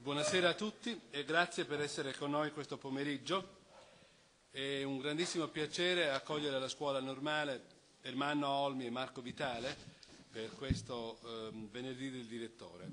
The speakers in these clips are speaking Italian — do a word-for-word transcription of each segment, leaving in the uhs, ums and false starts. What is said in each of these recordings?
Buonasera a tutti e grazie per essere con noi questo pomeriggio. È un grandissimo piacere accogliere alla Scuola Normale Ermanno Olmi e Marco Vitale per questo eh, venerdì del direttore.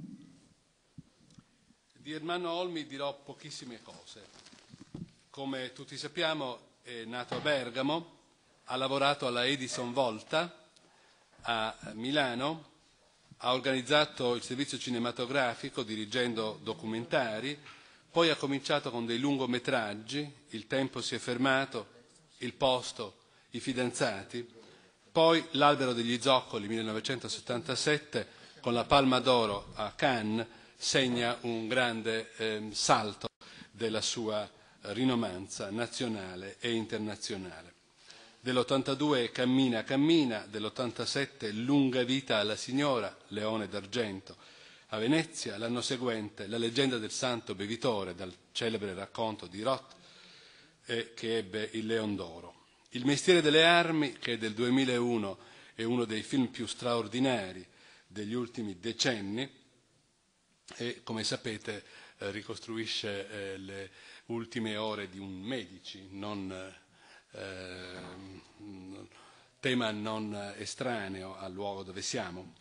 Di Ermanno Olmi dirò pochissime cose. Come tutti sappiamo è nato a Bergamo, ha lavorato alla Edison Volta a Milano, ha organizzato il servizio cinematografico dirigendo documentari, poi ha cominciato con dei lungometraggi, Il tempo si è fermato, Il posto, I fidanzati, poi L'albero degli zoccoli millenovecentosettantasette con la Palma d'Oro a Cannes segna un grande eh, salto della sua rinomanza nazionale e internazionale. Dell'ottantadue Cammina, cammina, dell'ottantasette Lunga vita alla signora, Leone d'argento. A Venezia, l'anno seguente, La leggenda del santo bevitore, dal celebre racconto di Roth, eh, che ebbe il Leon d'Oro. Il mestiere delle armi, che del duemilauno è uno dei film più straordinari degli ultimi decenni e, come sapete, eh, ricostruisce eh, le ultime ore di un Medici, non... Eh, Eh, tema non estraneo al luogo dove siamo.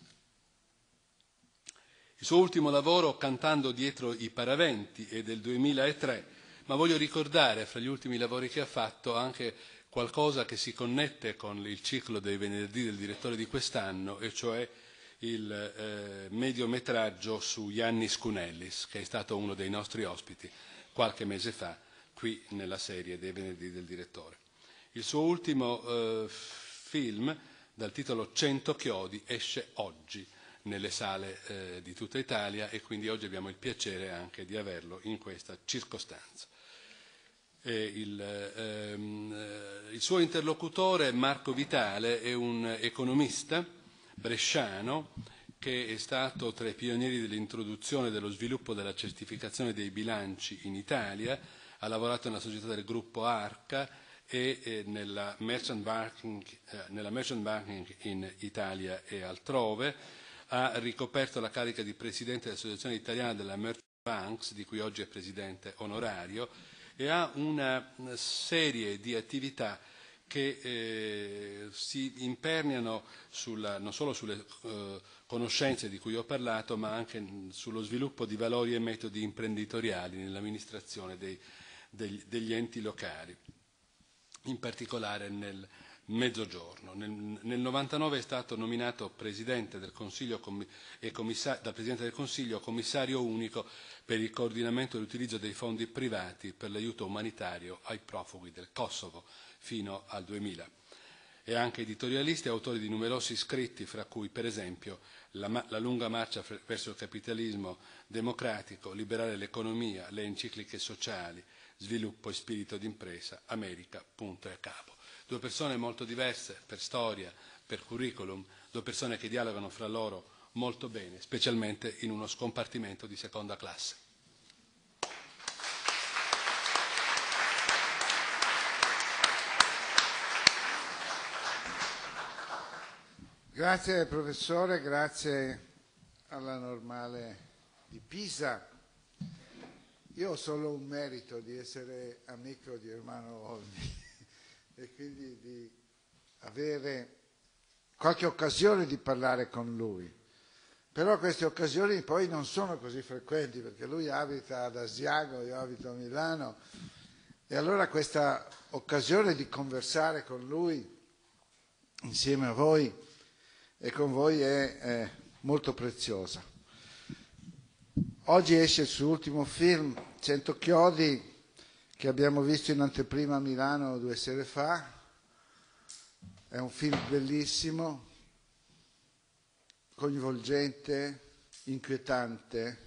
Il suo ultimo lavoro, Cantando dietro i paraventi, è del duemilatré, ma voglio ricordare fra gli ultimi lavori che ha fatto anche qualcosa che si connette con il ciclo dei venerdì del direttore di quest'anno, e cioè il eh, mediometraggio su Iannis Kounellis, che è stato uno dei nostri ospiti qualche mese fa qui nella serie dei venerdì del direttore. Il suo ultimo eh, film, dal titolo Cento chiodi, esce oggi nelle sale eh, di tutta Italia e quindi oggi abbiamo il piacere anche di averlo in questa circostanza. E il, ehm, il suo interlocutore, Marco Vitale, è un economista bresciano che è stato tra i pionieri dell'introduzione e dello sviluppo della certificazione dei bilanci in Italia, ha lavorato nella società del gruppo Arca e eh, nella, merchant banking, eh, nella merchant banking in Italia e altrove, ha ricoperto la carica di presidente dell'Associazione Italiana della Merchant Banks, di cui oggi è presidente onorario, e ha una serie di attività che eh, si imperniano sulla, non solo sulle eh, conoscenze di cui ho parlato, ma anche sullo sviluppo di valori e metodi imprenditoriali nell'amministrazione dei, degli, degli enti locali, in particolare nel Mezzogiorno. Nel, nel novantanove è stato nominato Presidente del Consiglio e dal Presidente del Consiglio Commissario unico per il coordinamento e l'utilizzo dei fondi privati per l'aiuto umanitario ai profughi del Kosovo fino al duemila. È anche editorialista e autore di numerosi scritti, fra cui per esempio La, la lunga marcia verso il capitalismo democratico, Liberare l'economia, le encicliche sociali, Sviluppo e spirito d'impresa, America, punto e a capo. Due persone molto diverse per storia, per curriculum, due persone che dialogano fra loro molto bene, specialmente in uno scompartimento di seconda classe. Grazie professore, grazie alla Normale di Pisa. Io ho solo un merito di essere amico di Ermanno Olmi e quindi di avere qualche occasione di parlare con lui. Però queste occasioni poi non sono così frequenti perché lui abita ad Asiago, io abito a Milano, e allora questa occasione di conversare con lui insieme a voi e con voi è, è molto preziosa. Oggi esce il suo ultimo film, Cento chiodi, che abbiamo visto in anteprima a Milano due sere fa. È un film bellissimo, coinvolgente, inquietante,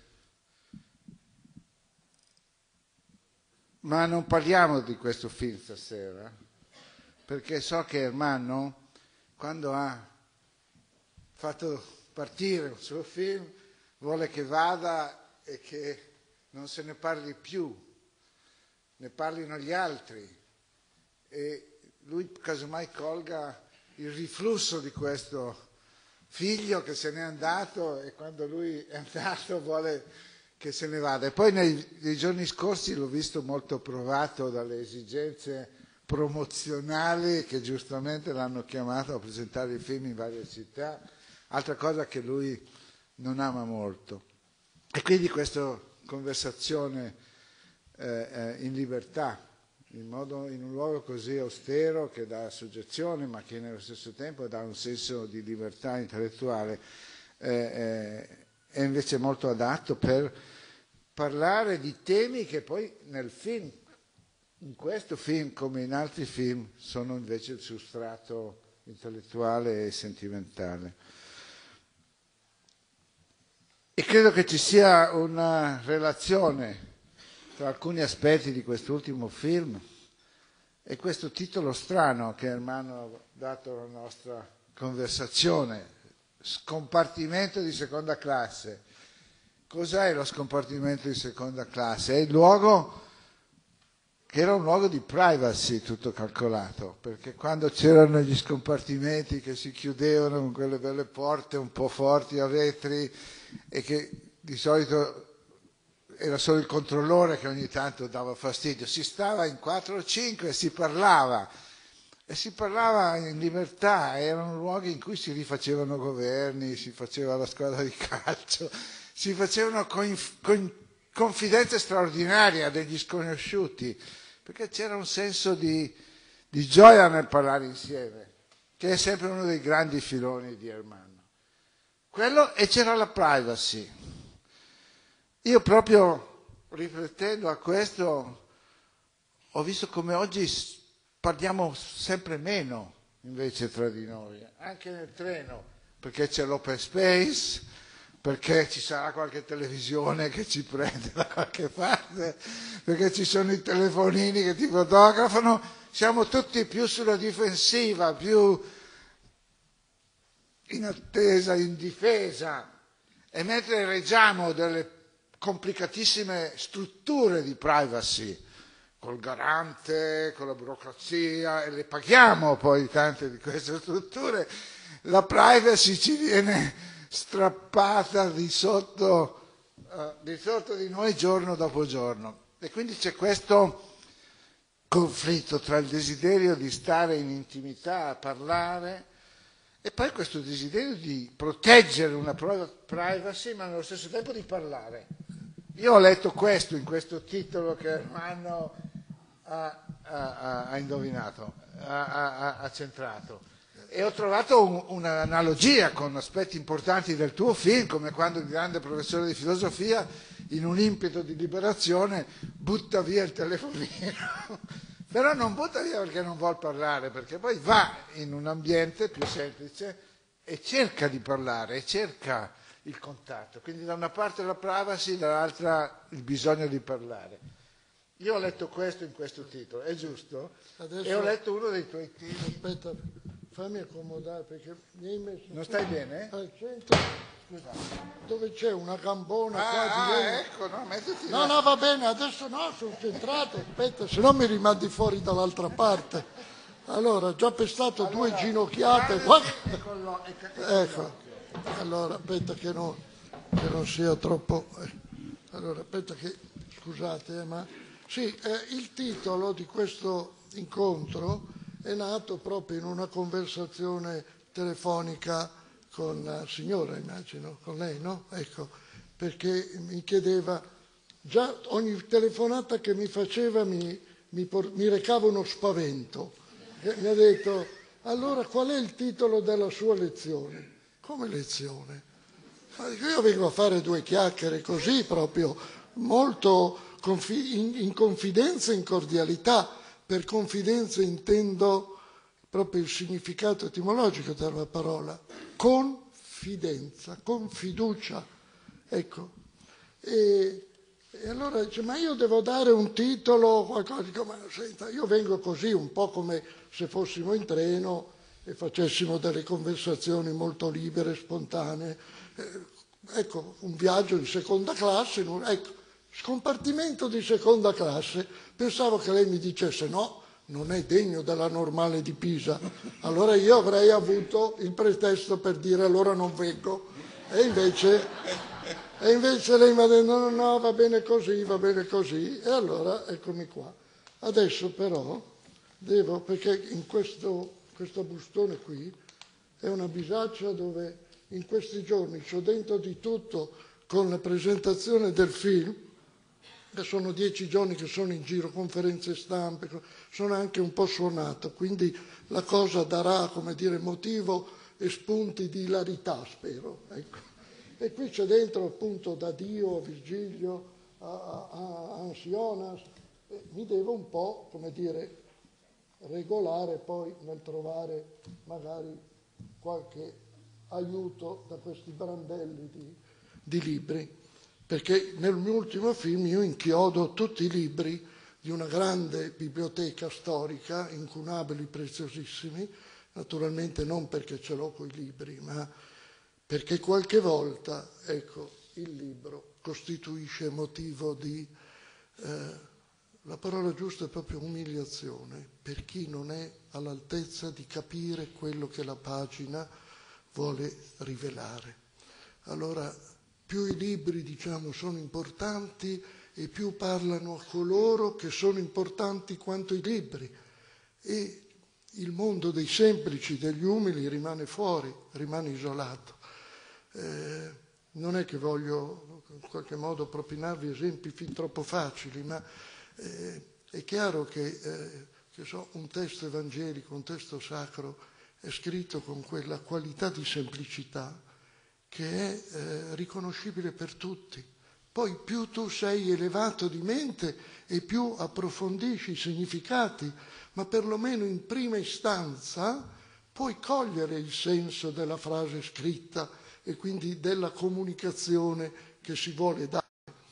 ma non parliamo di questo film stasera, perché so che Ermanno, quando ha fatto partire un suo film, vuole che vada e che non se ne parli più, ne parlino gli altri, e lui casomai colga il riflusso di questo figlio che se n'è andato, e quando lui è andato vuole che se ne vada. E poi nei, nei giorni scorsi l'ho visto molto provato dalle esigenze promozionali che giustamente l'hanno chiamato a presentare il film in varie città, altra cosa che lui non ama molto. E quindi questa conversazione eh, eh, in libertà, in, modo, in un luogo così austero che dà soggezione ma che nello stesso tempo dà un senso di libertà intellettuale, eh, eh, è invece molto adatto per parlare di temi che poi nel film, in questo film come in altri film, sono invece il substrato intellettuale e sentimentale. E credo che ci sia una relazione tra alcuni aspetti di quest'ultimo film e questo titolo strano che Ermanno ha dato alla nostra conversazione, scompartimento di seconda classe. Cos'è lo scompartimento di seconda classe? È il luogo che era un luogo di privacy tutto calcolato, perché quando c'erano gli scompartimenti che si chiudevano con quelle belle porte un po' forti a vetri e che di solito era solo il controllore che ogni tanto dava fastidio, si stava in quattro o cinque e si parlava, e si parlava in libertà, erano luoghi in cui si rifacevano governi, si faceva la squadra di calcio, si facevano con, con confidenze straordinarie degli sconosciuti, perché c'era un senso di, di gioia nel parlare insieme, che è sempre uno dei grandi filoni di Ermanno. Quello, e c'era la privacy. Io proprio riflettendo a questo ho visto come oggi parliamo sempre meno invece tra di noi, anche nel treno, perché c'è l'open space, perché ci sarà qualche televisione che ci prende da qualche parte, perché ci sono i telefonini che ti fotografano, siamo tutti più sulla difensiva, più in attesa, in difesa, e mentre reggiamo delle complicatissime strutture di privacy, col garante, con la burocrazia, e le paghiamo poi tante di queste strutture, la privacy ci viene strappata di sotto, uh, di sotto di noi giorno dopo giorno. E quindi c'è questo conflitto tra il desiderio di stare in intimità a parlare e poi questo desiderio di proteggere una privacy ma nello stesso tempo di parlare. Io ho letto questo in questo titolo che Ermanno ha, ha, ha indovinato, ha, ha, ha centrato. E ho trovato un, un'analogia con aspetti importanti del tuo film, come quando il grande professore di filosofia, in un impeto di liberazione, butta via il telefonino. Però non butta via perché non vuol parlare, perché poi va in un ambiente più semplice e cerca di parlare, e cerca il contatto. Quindi da una parte la privacy, dall'altra il bisogno di parlare. Io ho letto questo in questo titolo, è giusto? Adesso, e ho letto uno dei tuoi titoli. Aspetta, fammi accomodare perché mi hai messo... Non stai bene? Al centro, scusa, dove c'è una gambona ah, qua di ah, legno. ecco, no, mettiti No, là. no, va bene, adesso no, sono centrato, aspetta, se no mi rimandi fuori dall'altra parte. Allora, già pestato allora, due ginocchiate. Qua... Ecco, allora, aspetta che non, che non sia troppo... Allora, aspetta che... Scusate, eh, ma... Sì, eh, il titolo di questo incontro è nato proprio in una conversazione telefonica con la signora, immagino, con lei, no? Ecco, perché mi chiedeva, già ogni telefonata che mi faceva mi, mi, mi recava uno spavento. Mi ha detto, allora qual è il titolo della sua lezione? Come lezione? Io vengo a fare due chiacchiere così, proprio molto in, in confidenza e in cordialità. Per confidenza intendo proprio il significato etimologico della parola, confidenza, con fiducia, ecco. E, e allora dice, ma io devo dare un titolo, qualcosa, dico, ma senta, io vengo così un po' come se fossimo in treno e facessimo delle conversazioni molto libere, spontanee, eh, ecco, un viaggio in seconda classe, ecco, scompartimento di seconda classe, pensavo che lei mi dicesse no, non è degno della Normale di Pisa, allora io avrei avuto il pretesto per dire allora non vengo, e invece E invece lei mi ha detto no, no, va bene così, va bene così. E allora eccomi qua. Adesso però devo, perché in questo, questo bustone qui è una bisaccia dove in questi giorni c'ho dentro di tutto con la presentazione del film, che sono dieci giorni che sono in giro, conferenze stampe, sono anche un po' suonato, quindi la cosa darà, come dire, motivo e spunti di ilarità, spero. Ecco. E qui c'è dentro appunto da Dio a Virgilio a, a, a Ansionas, e mi devo un po', come dire, regolare poi nel trovare magari qualche aiuto da questi brandelli di, di libri, perché nel mio ultimo film io inchiodo tutti i libri di una grande biblioteca storica, incunabili, preziosissimi, naturalmente non perché ce l'ho coi libri, ma perché qualche volta, ecco, il libro costituisce motivo di, eh, la parola giusta è proprio umiliazione, per chi non è all'altezza di capire quello che la pagina vuole rivelare. Allora, più i libri, diciamo, sono importanti e più parlano a coloro che sono importanti quanto i libri. E il mondo dei semplici, degli umili rimane fuori, rimane isolato. Eh, non è che voglio in qualche modo propinarvi esempi fin troppo facili, ma eh, è chiaro che, eh, che so, un testo evangelico, un testo sacro è scritto con quella qualità di semplicità che è eh, riconoscibile per tutti. Poi più tu sei elevato di mente e più approfondisci i significati, ma perlomeno in prima istanza puoi cogliere il senso della frase scritta e quindi della comunicazione che si vuole dare.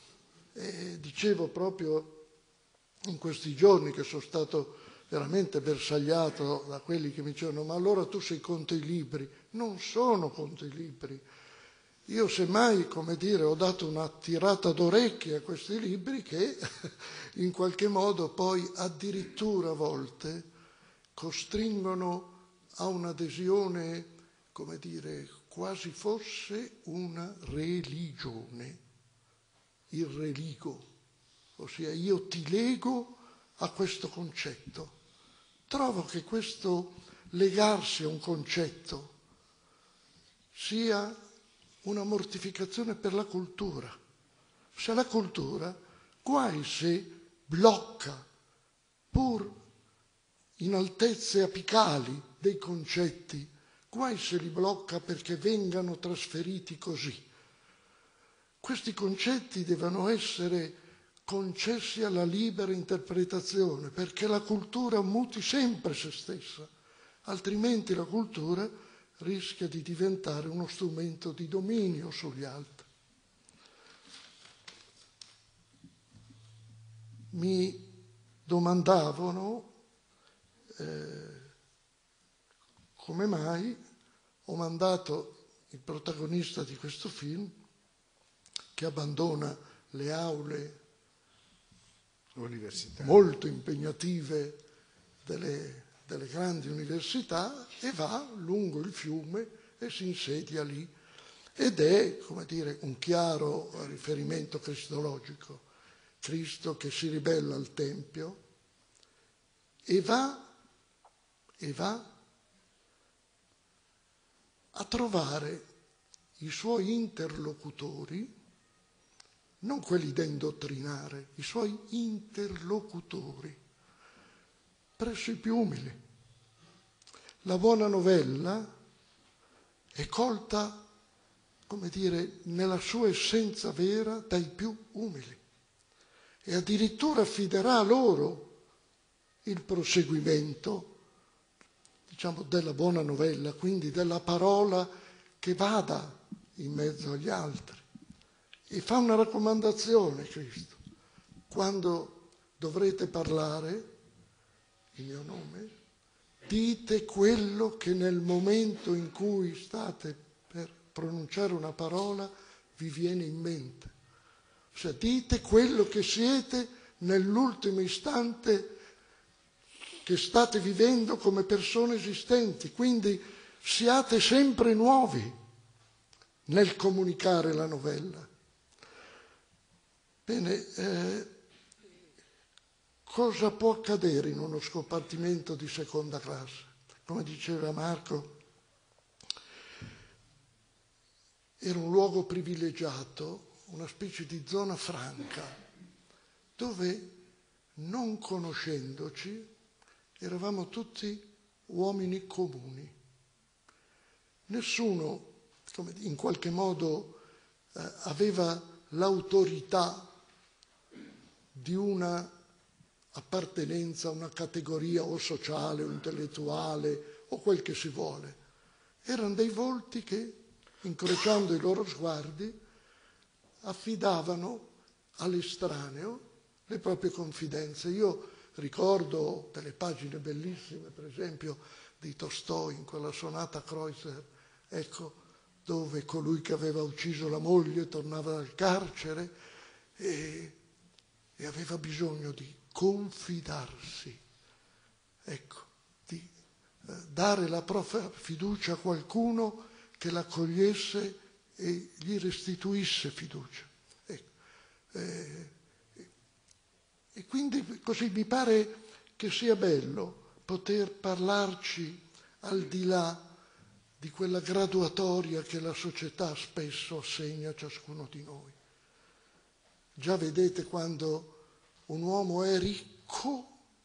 E dicevo proprio in questi giorni che sono stato veramente bersagliato da quelli che mi dicevano ma allora tu sei contro i libri. Non sono contro i libri. Io semmai, come dire, ho dato una tirata d'orecchie a questi libri che in qualche modo poi addirittura a volte costringono a un'adesione, come dire, quasi fosse una religione, il religo, ossia io ti lego a questo concetto. Trovo che questo legarsi a un concetto sia una mortificazione per la cultura. Se la cultura, guai se blocca, pur in altezze apicali dei concetti, guai se li blocca perché vengano trasferiti così. Questi concetti devono essere concessi alla libera interpretazione, perché la cultura muti sempre se stessa, altrimenti la cultura rischia di diventare uno strumento di dominio sugli altri. Mi domandavano eh, come mai ho mandato il protagonista di questo film, che abbandona le aule molto impegnative delle, delle grandi università e va lungo il fiume e si insedia lì. Ed è, come dire, un chiaro riferimento cristologico. Cristo che si ribella al Tempio e va, e va a trovare i suoi interlocutori, non quelli da indottrinare, i suoi interlocutori, presso i più umili. La buona novella è colta, come dire, nella sua essenza vera dai più umili e addirittura affiderà a loro il proseguimento, diciamo, della buona novella, quindi della parola che vada in mezzo agli altri. E fa una raccomandazione, Cristo: quando dovrete parlare in mio nome, dite quello che nel momento in cui state per pronunciare una parola vi viene in mente. Cioè dite quello che siete nell'ultimo istante che state vivendo come persone esistenti, quindi siate sempre nuovi nel comunicare la novella. Bene, eh, cosa può accadere in uno scompartimento di seconda classe? Come diceva Marco, era un luogo privilegiato, una specie di zona franca, dove non conoscendoci eravamo tutti uomini comuni. Nessuno, come in qualche modo, eh, aveva l'autorità di una appartenenza a una categoria o sociale o intellettuale o quel che si vuole. Erano dei volti che, incrociando i loro sguardi, affidavano all'estraneo le proprie confidenze. Io ricordo delle pagine bellissime, per esempio, di Tolstoi in quella sonata Kreutzer, ecco, dove colui che aveva ucciso la moglie tornava dal carcere e, e aveva bisogno di confidarsi, ecco, di eh, dare la propria fiducia a qualcuno che l'accogliesse e gli restituisse fiducia. Ecco. Eh, e quindi così mi pare che sia bello poter parlarci al di là di quella graduatoria che la società spesso assegna a ciascuno di noi. Già vedete quando un uomo è ricco,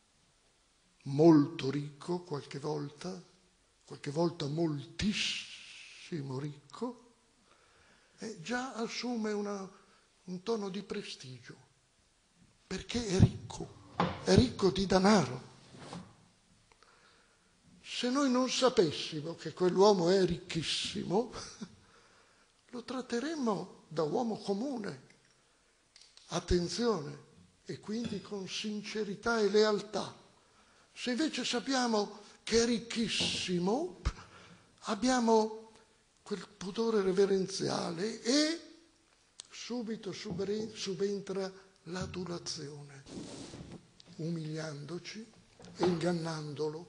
molto ricco qualche volta, qualche volta moltissimo ricco, e già assume una, un tono di prestigio, perché è ricco, è ricco di denaro. Se noi non sapessimo che quell'uomo è ricchissimo, lo tratteremmo da uomo comune, attenzione, e quindi con sincerità e lealtà. Se invece sappiamo che è ricchissimo, abbiamo quel pudore reverenziale e subito subentra l'adulazione, umiliandoci e ingannandolo.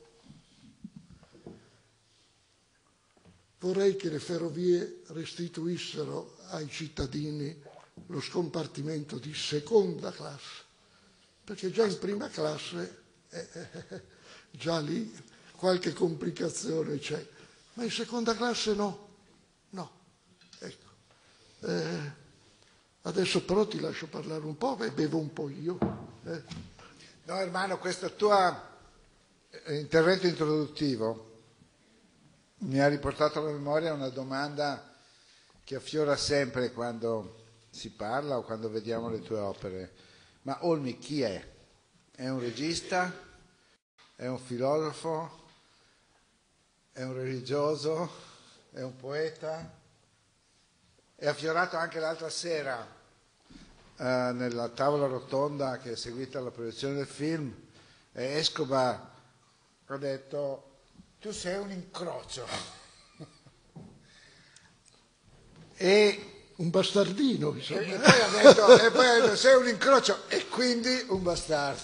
Vorrei che le ferrovie restituissero ai cittadini lo scompartimento di seconda classe, perché già in prima classe, eh, eh, già lì qualche complicazione c'è, ma in seconda classe no, no. Ecco. Eh, adesso però ti lascio parlare un po' e bevo un po' io. Eh. No, hermano, questo tuo intervento introduttivo mi ha riportato alla memoria una domanda che affiora sempre quando si parla o quando vediamo le tue opere. Ma Olmi chi è? È un regista? È un filosofo? È un religioso? È un poeta? È affiorato anche l'altra sera eh, nella tavola rotonda che è seguita alla proiezione del film. E Escobar ha detto: tu sei un incrocio. e Un bastardino, insomma. E, e poi ha detto, e poi ha detto, sei un incrocio e quindi un bastardo.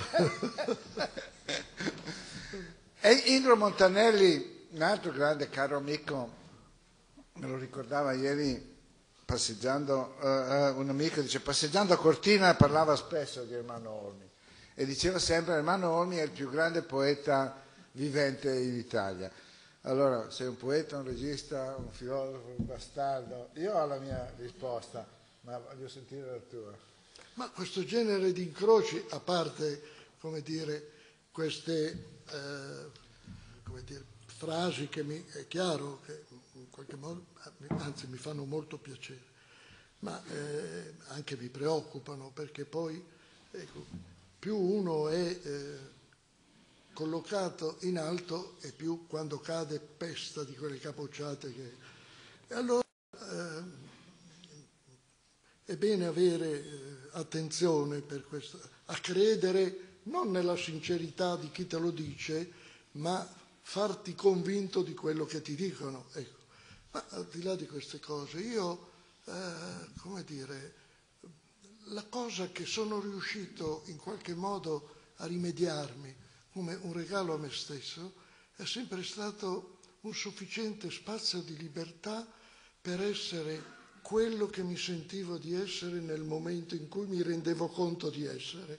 E Indro Montanelli, un altro grande caro amico, me lo ricordava ieri passeggiando, uh, uh, un amico dice, passeggiando a Cortina parlava spesso di Ermanno Olmi e diceva sempre Ermanno Olmi è il più grande poeta vivente in Italia. Allora, sei un poeta, un regista, un filosofo, un bastardo? Io ho la mia risposta, ma voglio sentire la tua. Ma questo genere di incroci, a parte, come dire, queste eh, come dire, frasi che mi, è chiaro che in qualche modo, anzi mi fanno molto piacere, ma eh, anche mi preoccupano, perché poi ecco, più uno è eh, collocato in alto e più quando cade pesta di quelle capocciate che... E allora eh, è bene avere eh, attenzione per questo, a credere non nella sincerità di chi te lo dice, ma farti convinto di quello che ti dicono. Ecco. Ma al di là di queste cose, io, eh, come dire, la cosa che sono riuscito in qualche modo a rimediarmi come un regalo a me stesso, è sempre stato un sufficiente spazio di libertà per essere quello che mi sentivo di essere nel momento in cui mi rendevo conto di essere.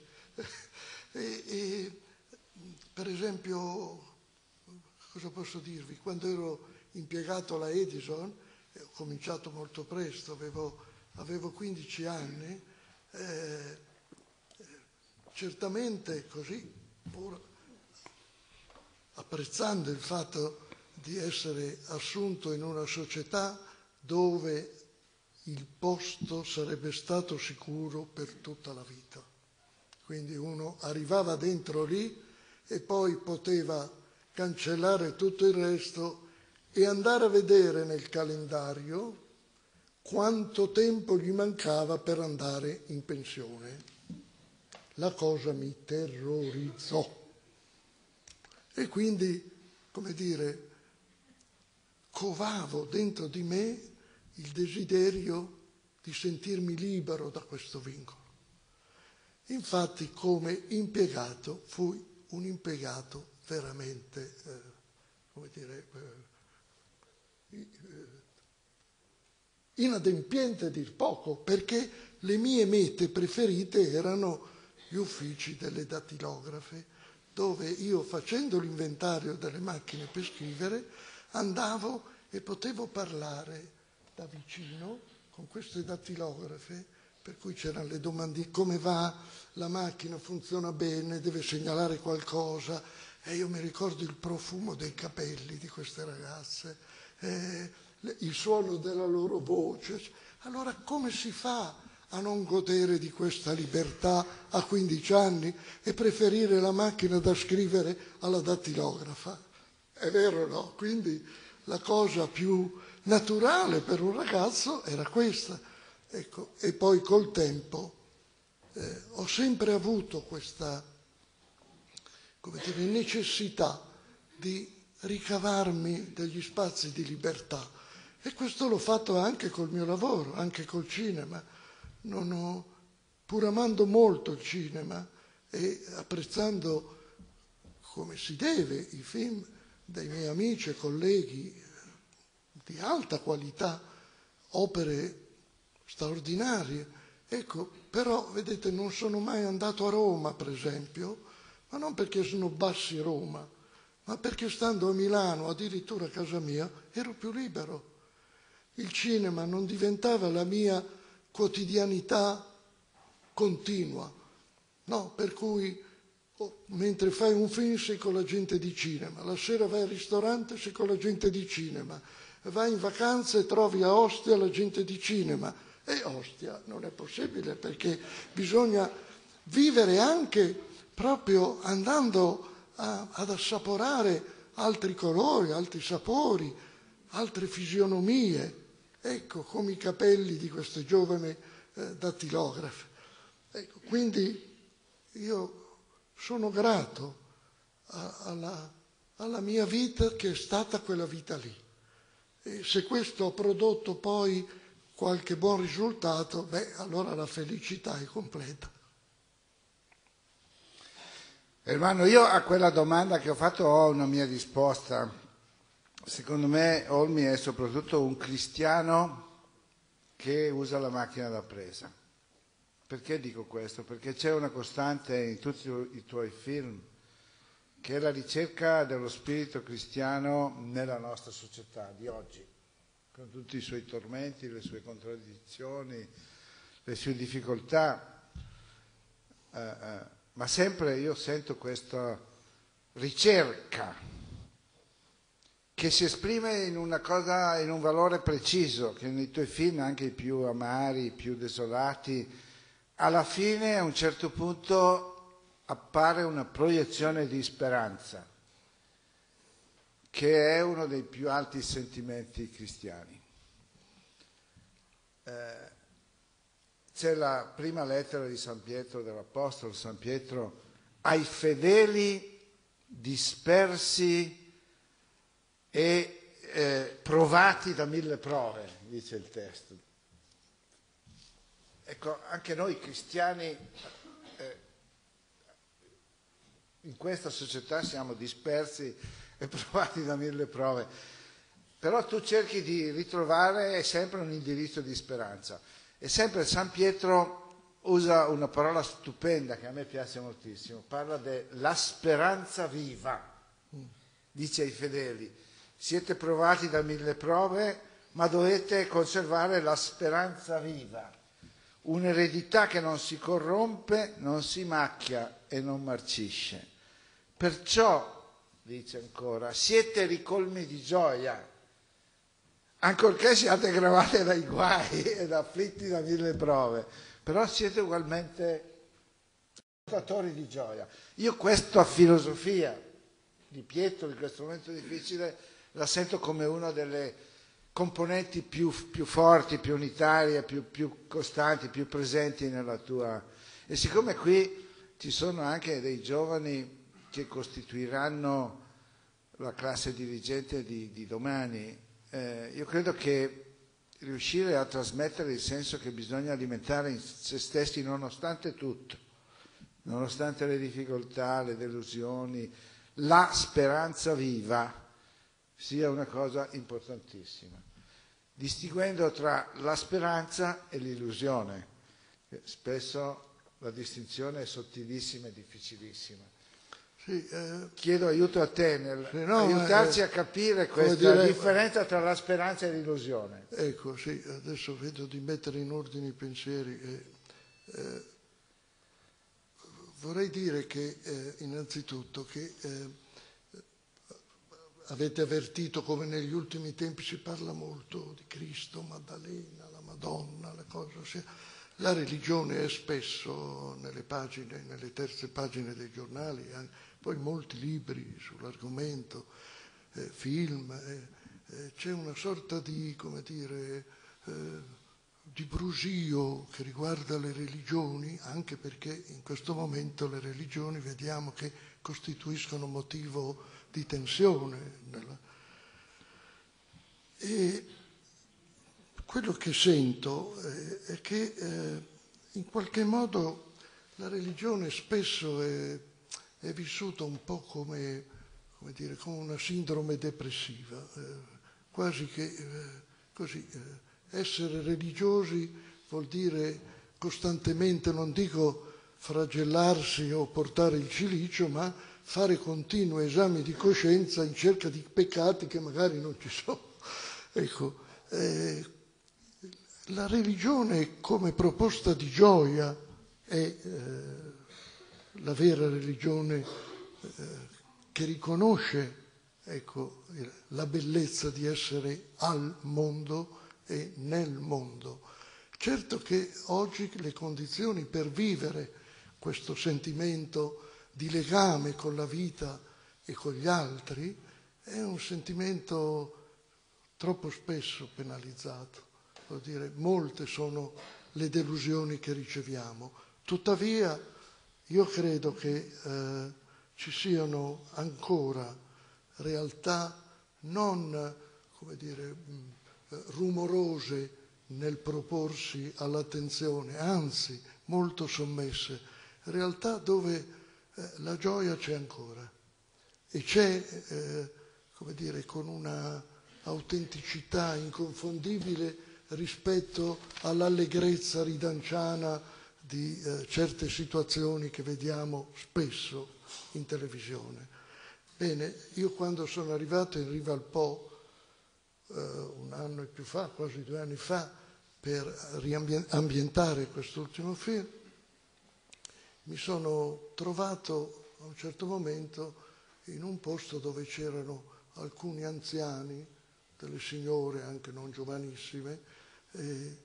e, e, per esempio, cosa posso dirvi? Quando ero impiegato alla Edison, ho cominciato molto presto, avevo, avevo quindici anni, eh, certamente così, pur apprezzando il fatto di essere assunto in una società dove il posto sarebbe stato sicuro per tutta la vita. Quindi uno arrivava dentro lì e poi poteva cancellare tutto il resto e andare a vedere nel calendario quanto tempo gli mancava per andare in pensione. La cosa mi terrorizzò. E quindi, come dire, covavo dentro di me il desiderio di sentirmi libero da questo vincolo. Infatti, come impiegato, fui un impiegato veramente, eh, come dire, eh, inadempiente a dir poco, perché le mie mete preferite erano gli uffici delle datilografe, dove io, facendo l'inventario delle macchine per scrivere, andavo e potevo parlare da vicino con queste datilografe, per cui c'erano le domande: come va la macchina, funziona bene, deve segnalare qualcosa. E io mi ricordo il profumo dei capelli di queste ragazze, eh, il suono della loro voce. Allora come si fa a non godere di questa libertà a quindici anni e preferire la macchina da scrivere alla datilografa? È vero, no? Quindi la cosa più naturale per un ragazzo era questa. Ecco, e poi col tempo eh, ho sempre avuto questa, come dire, necessità di ricavarmi degli spazi di libertà, e questo l'ho fatto anche col mio lavoro, anche col cinema. Non ho, pur amando molto il cinema e apprezzando come si deve i film dei miei amici e colleghi di alta qualità, opere straordinarie, ecco, però vedete, non sono mai andato a Roma, per esempio, ma non perché snobbassi Roma, ma perché stando a Milano, addirittura a casa mia, ero più libero. Il cinema non diventava la mia quotidianità continua, no? Per cui oh, mentre fai un film sei con la gente di cinema, la sera vai al ristorante sei con la gente di cinema, vai in vacanza e trovi a Ostia la gente di cinema. E Ostia non è possibile, perché bisogna vivere anche proprio andando a, ad assaporare altri colori, altri sapori, altre fisionomie. Ecco, come i capelli di queste giovani eh, datilografe. Ecco, quindi io sono grato a, alla, alla mia vita, che è stata quella vita lì. E se questo ha prodotto poi qualche buon risultato, beh, allora la felicità è completa. Ermanno, io a quella domanda che ho fatto ho una mia risposta. Secondo me Olmi è soprattutto un cristiano che usa la macchina da presa. Perché dico questo? Perché c'è una costante in tutti i tuoi film, che è la ricerca dello spirito cristiano nella nostra società di oggi, con tutti i suoi tormenti, le sue contraddizioni, le sue difficoltà. Eh, eh, ma sempre io sento questa ricerca che si esprime in una cosa, in un valore preciso, che nei tuoi film, anche i più amari, i più desolati, alla fine a un certo punto appare una proiezione di speranza, che è uno dei più alti sentimenti cristiani. Eh, c'è la prima lettera di San Pietro, dell'Apostolo San Pietro, ai fedeli dispersi e eh, provati da mille prove, dice il testo. Ecco, anche noi cristiani eh, in questa società siamo dispersi e provati da mille prove. però tu cerchi di ritrovare sempre un indirizzo di speranza. E sempre San Pietro usa una parola stupenda che a me piace moltissimo, parla della speranza viva. Dice ai fedeli: siete provati da mille prove, ma dovete conservare la speranza viva, un'eredità che non si corrompe, non si macchia e non marcisce. Perciò, dice ancora, siete ricolmi di gioia, ancorché siate gravate dai guai ed afflitti da mille prove, però siete ugualmente portatori di gioia. Io questa filosofia di Pietro in questo momento difficile la sento come una delle componenti più, più forti, più unitarie, più, più costanti, più presenti nella tua. E siccome qui ci sono anche dei giovani che costituiranno la classe dirigente di, di domani, eh, io credo che riuscire a trasmettere il senso che bisogna alimentare in se stessi nonostante tutto, nonostante le difficoltà, le delusioni, la speranza viva sia una cosa importantissima, distinguendo tra la speranza e l'illusione. Spesso la distinzione è sottilissima e difficilissima. Sì, eh, Chiedo aiuto a te nel sì, no, aiutarci eh, a capire questa dire, differenza tra la speranza e l'illusione. Ecco, sì, adesso vedo di mettere in ordine i pensieri. Eh, eh, vorrei dire che eh, innanzitutto che eh, avete avvertito come negli ultimi tempi si parla molto di Cristo, Maddalena, la Madonna, le cose, ossia, la religione è spesso nelle pagine, nelle terze pagine dei giornali, eh, poi molti libri sull'argomento, eh, film, eh, eh, c'è una sorta di, come dire, eh, di brusio che riguarda le religioni, anche perché in questo momento le religioni vediamo che costituiscono motivo di tensione. Nella... E quello che sento eh, è che eh, in qualche modo la religione spesso è, è vissuta un po' come, come dire, come una sindrome depressiva, eh, quasi che eh, così, eh, essere religiosi vuol dire costantemente, non dico flagellarsi o portare il cilicio, ma fare continui esami di coscienza in cerca di peccati che magari non ci sono. Ecco, eh, la religione come proposta di gioia è eh, la vera religione eh, che riconosce, ecco, la bellezza di essere al mondo e nel mondo. Certo che oggi le condizioni per vivere questo sentimento di legame con la vita e con gli altri è un sentimento troppo spesso penalizzato. Vuol dire, molte sono le delusioni che riceviamo. Tuttavia io credo che eh, ci siano ancora realtà non, come dire, rumorose nel proporsi all'attenzione, anzi molto sommesse, realtà dove eh, la gioia c'è ancora e c'è, eh, come dire, con una autenticità inconfondibile rispetto all'allegrezza ridanciana di eh, certe situazioni che vediamo spesso in televisione. Bene, io quando sono arrivato in Riva al Po, eh, un anno e più fa, quasi due anni fa, per riambientare quest'ultimo film, mi sono trovato a un certo momento in un posto dove c'erano alcuni anziani, delle signore anche non giovanissime, e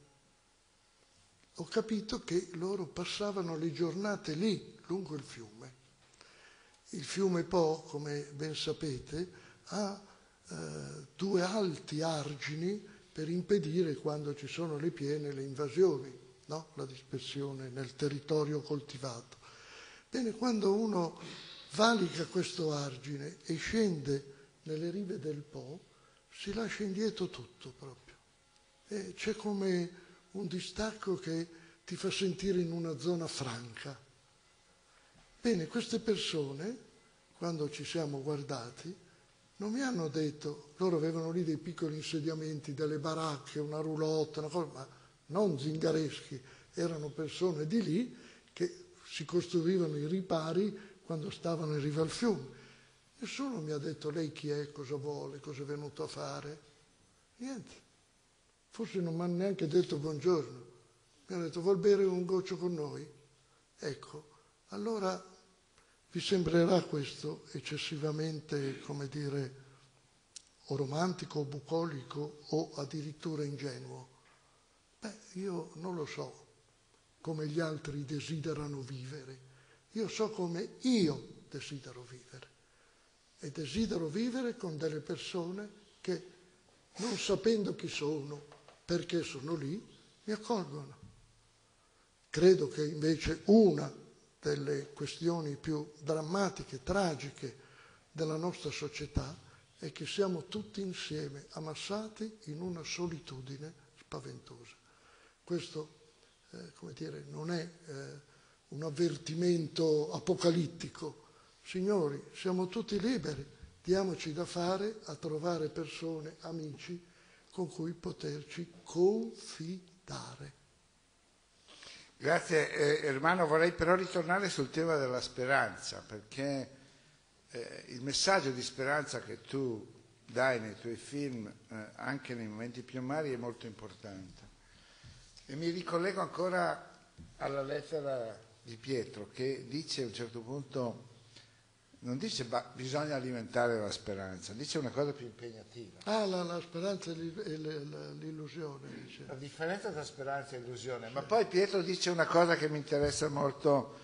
ho capito che loro passavano le giornate lì, lungo il fiume. Il fiume Po, come ben sapete, ha eh, due alti argini per impedire, quando ci sono le piene, le invasioni, no? La dispersione nel territorio coltivato. Bene, quando uno valica questo argine e scende nelle rive del Po, si lascia indietro tutto proprio. E c'è come un distacco che ti fa sentire in una zona franca. Bene, queste persone, quando ci siamo guardati, non mi hanno detto, loro avevano lì dei piccoli insediamenti, delle baracche, una roulotte, una cosa, ma non zingareschi, erano persone di lì che si costruivano i ripari quando stavano in riva al fiume. Nessuno mi ha detto lei chi è, cosa vuole, cosa è venuto a fare. Niente. Forse non mi hanno neanche detto buongiorno. Mi hanno detto vuol bere un goccio con noi? Ecco, allora vi sembrerà questo eccessivamente, come dire, o romantico, o bucolico, o addirittura ingenuo? Beh, io non lo so come gli altri desiderano vivere. Io so come io desidero vivere. E desidero vivere con delle persone che, non sapendo chi sono, perché sono lì, mi accolgono. Credo che invece una delle questioni più drammatiche, tragiche della nostra società è che siamo tutti insieme ammassati in una solitudine spaventosa. Questo, eh, come dire, non è eh, un avvertimento apocalittico. Signori, siamo tutti liberi, diamoci da fare a trovare persone, amici, con cui poterci confidare. Grazie, eh, Ermanno. Vorrei però ritornare sul tema della speranza, perché eh, il messaggio di speranza che tu dai nei tuoi film, eh, anche nei momenti più amari, è molto importante. E mi ricollego ancora alla lettera di Pietro, che dice a un certo punto, non dice bah, bisogna alimentare la speranza, dice una cosa più impegnativa. Ah, la, la speranza e l'illusione, dice. La differenza tra speranza e illusione. Sì. Ma poi Pietro dice una cosa che mi interessa molto,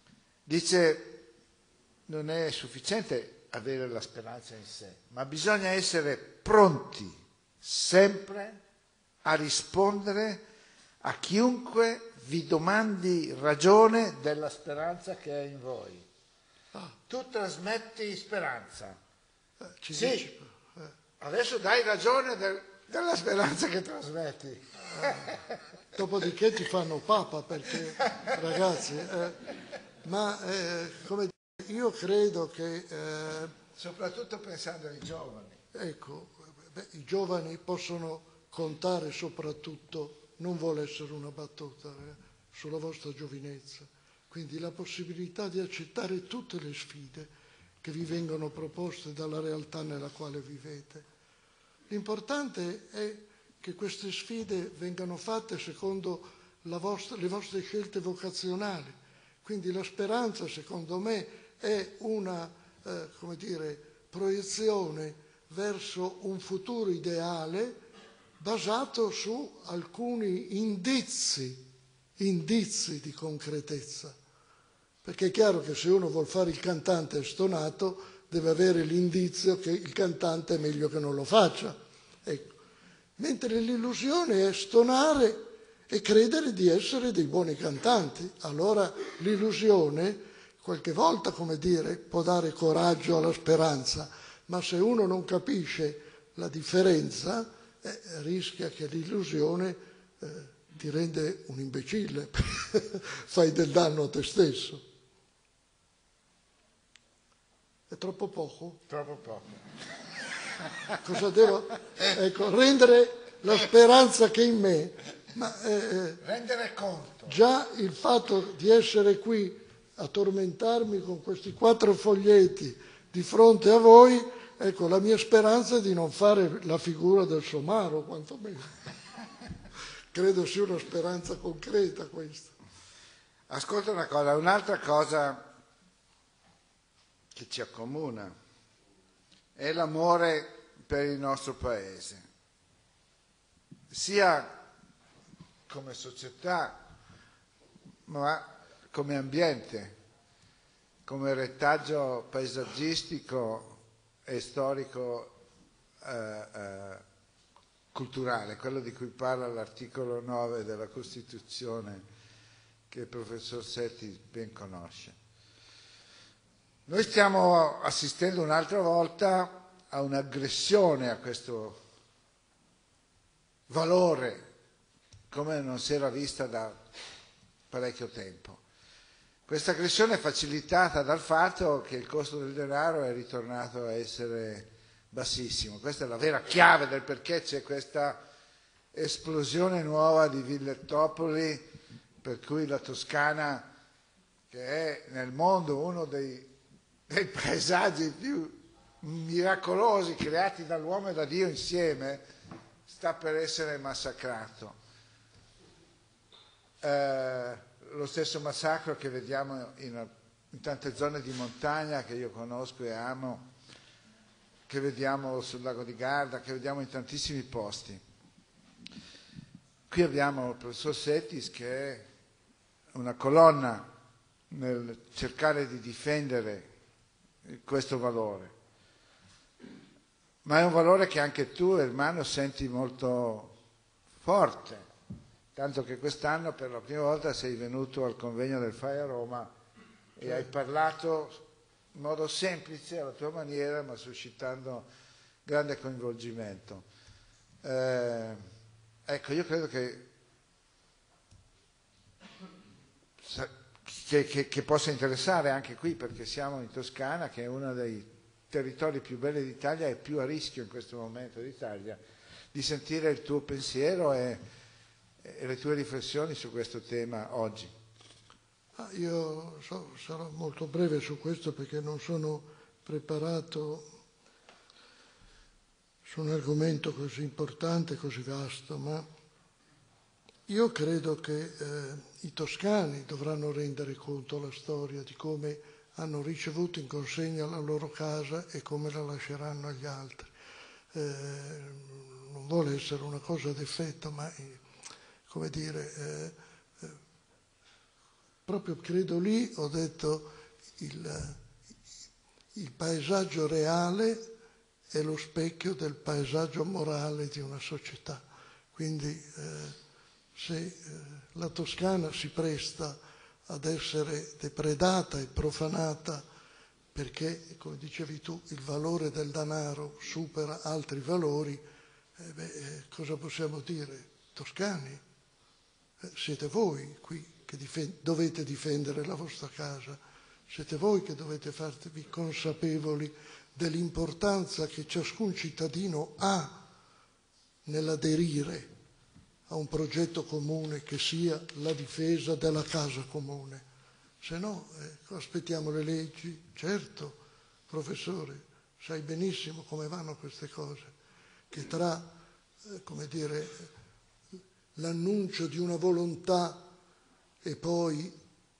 dice non è sufficiente avere la speranza in sé, ma bisogna essere pronti sempre a rispondere a chiunque vi domandi ragione della speranza che è in voi. Ah. Tu trasmetti speranza. Eh, ci sì, dici, eh. Adesso dai ragione del, della speranza che trasmetti. Ah. Dopodiché ti fanno papa, perché ragazzi, eh, ma eh, come dire, io credo che... Eh, soprattutto pensando ai giovani. Ecco, beh, i giovani possono contare soprattutto, non vuole essere una battuta, eh, sulla vostra giovinezza. Quindi la possibilità di accettare tutte le sfide che vi vengono proposte dalla realtà nella quale vivete. L'importante è che queste sfide vengano fatte secondo la vostra, le vostre scelte vocazionali. Quindi la speranza, secondo me, è una, eh, come dire, proiezione verso un futuro ideale basato su alcuni indizi, indizi di concretezza. Perché è chiaro che se uno vuol fare il cantante stonato deve avere l'indizio che il cantante è meglio che non lo faccia. Ecco. Mentre l'illusione è stonare e credere di essere dei buoni cantanti. Allora l'illusione qualche volta, come dire, può dare coraggio alla speranza, ma se uno non capisce la differenza, eh, rischia che l'illusione eh, ti rende un imbecille, fai del danno a te stesso. È troppo poco? Troppo poco. Cosa devo? Ecco, rendere la speranza che è in me. Ma, eh, rendere conto. Già il fatto di essere qui a tormentarmi con questi quattro foglietti di fronte a voi, ecco, la mia speranza è di non fare la figura del somaro, quantomeno. Credo sia una speranza concreta questa. Ascolta una cosa, un'altra cosa che ci accomuna è l'amore per il nostro paese, sia come società, ma come ambiente, come retaggio paesaggistico e storico eh, eh, culturale, quello di cui parla l'articolo nove della Costituzione che il professor Setti ben conosce. Noi stiamo assistendo un'altra volta a un'aggressione a questo valore come non si era vista da parecchio tempo. Questa aggressione è facilitata dal fatto che il costo del denaro è ritornato a essere bassissimo. Questa è la vera chiave del perché c'è questa esplosione nuova di villettopoli, per cui la Toscana, che è nel mondo uno dei, dei paesaggi più miracolosi creati dall'uomo e da Dio insieme, sta per essere massacrato. Eh, lo stesso massacro che vediamo in, in tante zone di montagna che io conosco e amo, che vediamo sul lago di Garda, che vediamo in tantissimi posti. Qui abbiamo il professor Settis, che è una colonna nel cercare di difendere questo valore, ma è un valore che anche tu, hermano, senti molto forte, tanto che quest'anno per la prima volta sei venuto al convegno del F A I a Roma e hai parlato in modo semplice, alla tua maniera, ma suscitando grande coinvolgimento. Eh, ecco, io credo che, che, che, che possa interessare anche qui, perché siamo in Toscana, che è uno dei territori più belli d'Italia e più a rischio in questo momento d'Italia, di sentire il tuo pensiero e, e le tue riflessioni su questo tema oggi. Ah, io so, sarò molto breve su questo perché non sono preparato su un argomento così importante, così vasto, ma io credo che eh, i toscani dovranno rendere conto alla storia di come hanno ricevuto in consegna la loro casa e come la lasceranno agli altri. Eh, non vuole essere una cosa d'effetto, ma eh, come dire, eh, eh, proprio credo lì, ho detto, il, il paesaggio reale è lo specchio del paesaggio morale di una società. Quindi eh, se eh, la Toscana si presta ad essere depredata e profanata perché, come dicevi tu, il valore del denaro supera altri valori, eh beh, eh, cosa possiamo dire? Toscani, eh, siete voi qui che difend- dovete difendere la vostra casa, siete voi che dovete farvi consapevoli dell'importanza che ciascun cittadino ha nell'aderire a un progetto comune che sia la difesa della casa comune. Se no, eh, aspettiamo le leggi. Certo, professore, sai benissimo come vanno queste cose, che tra, eh, come dire, l'annuncio di una volontà e poi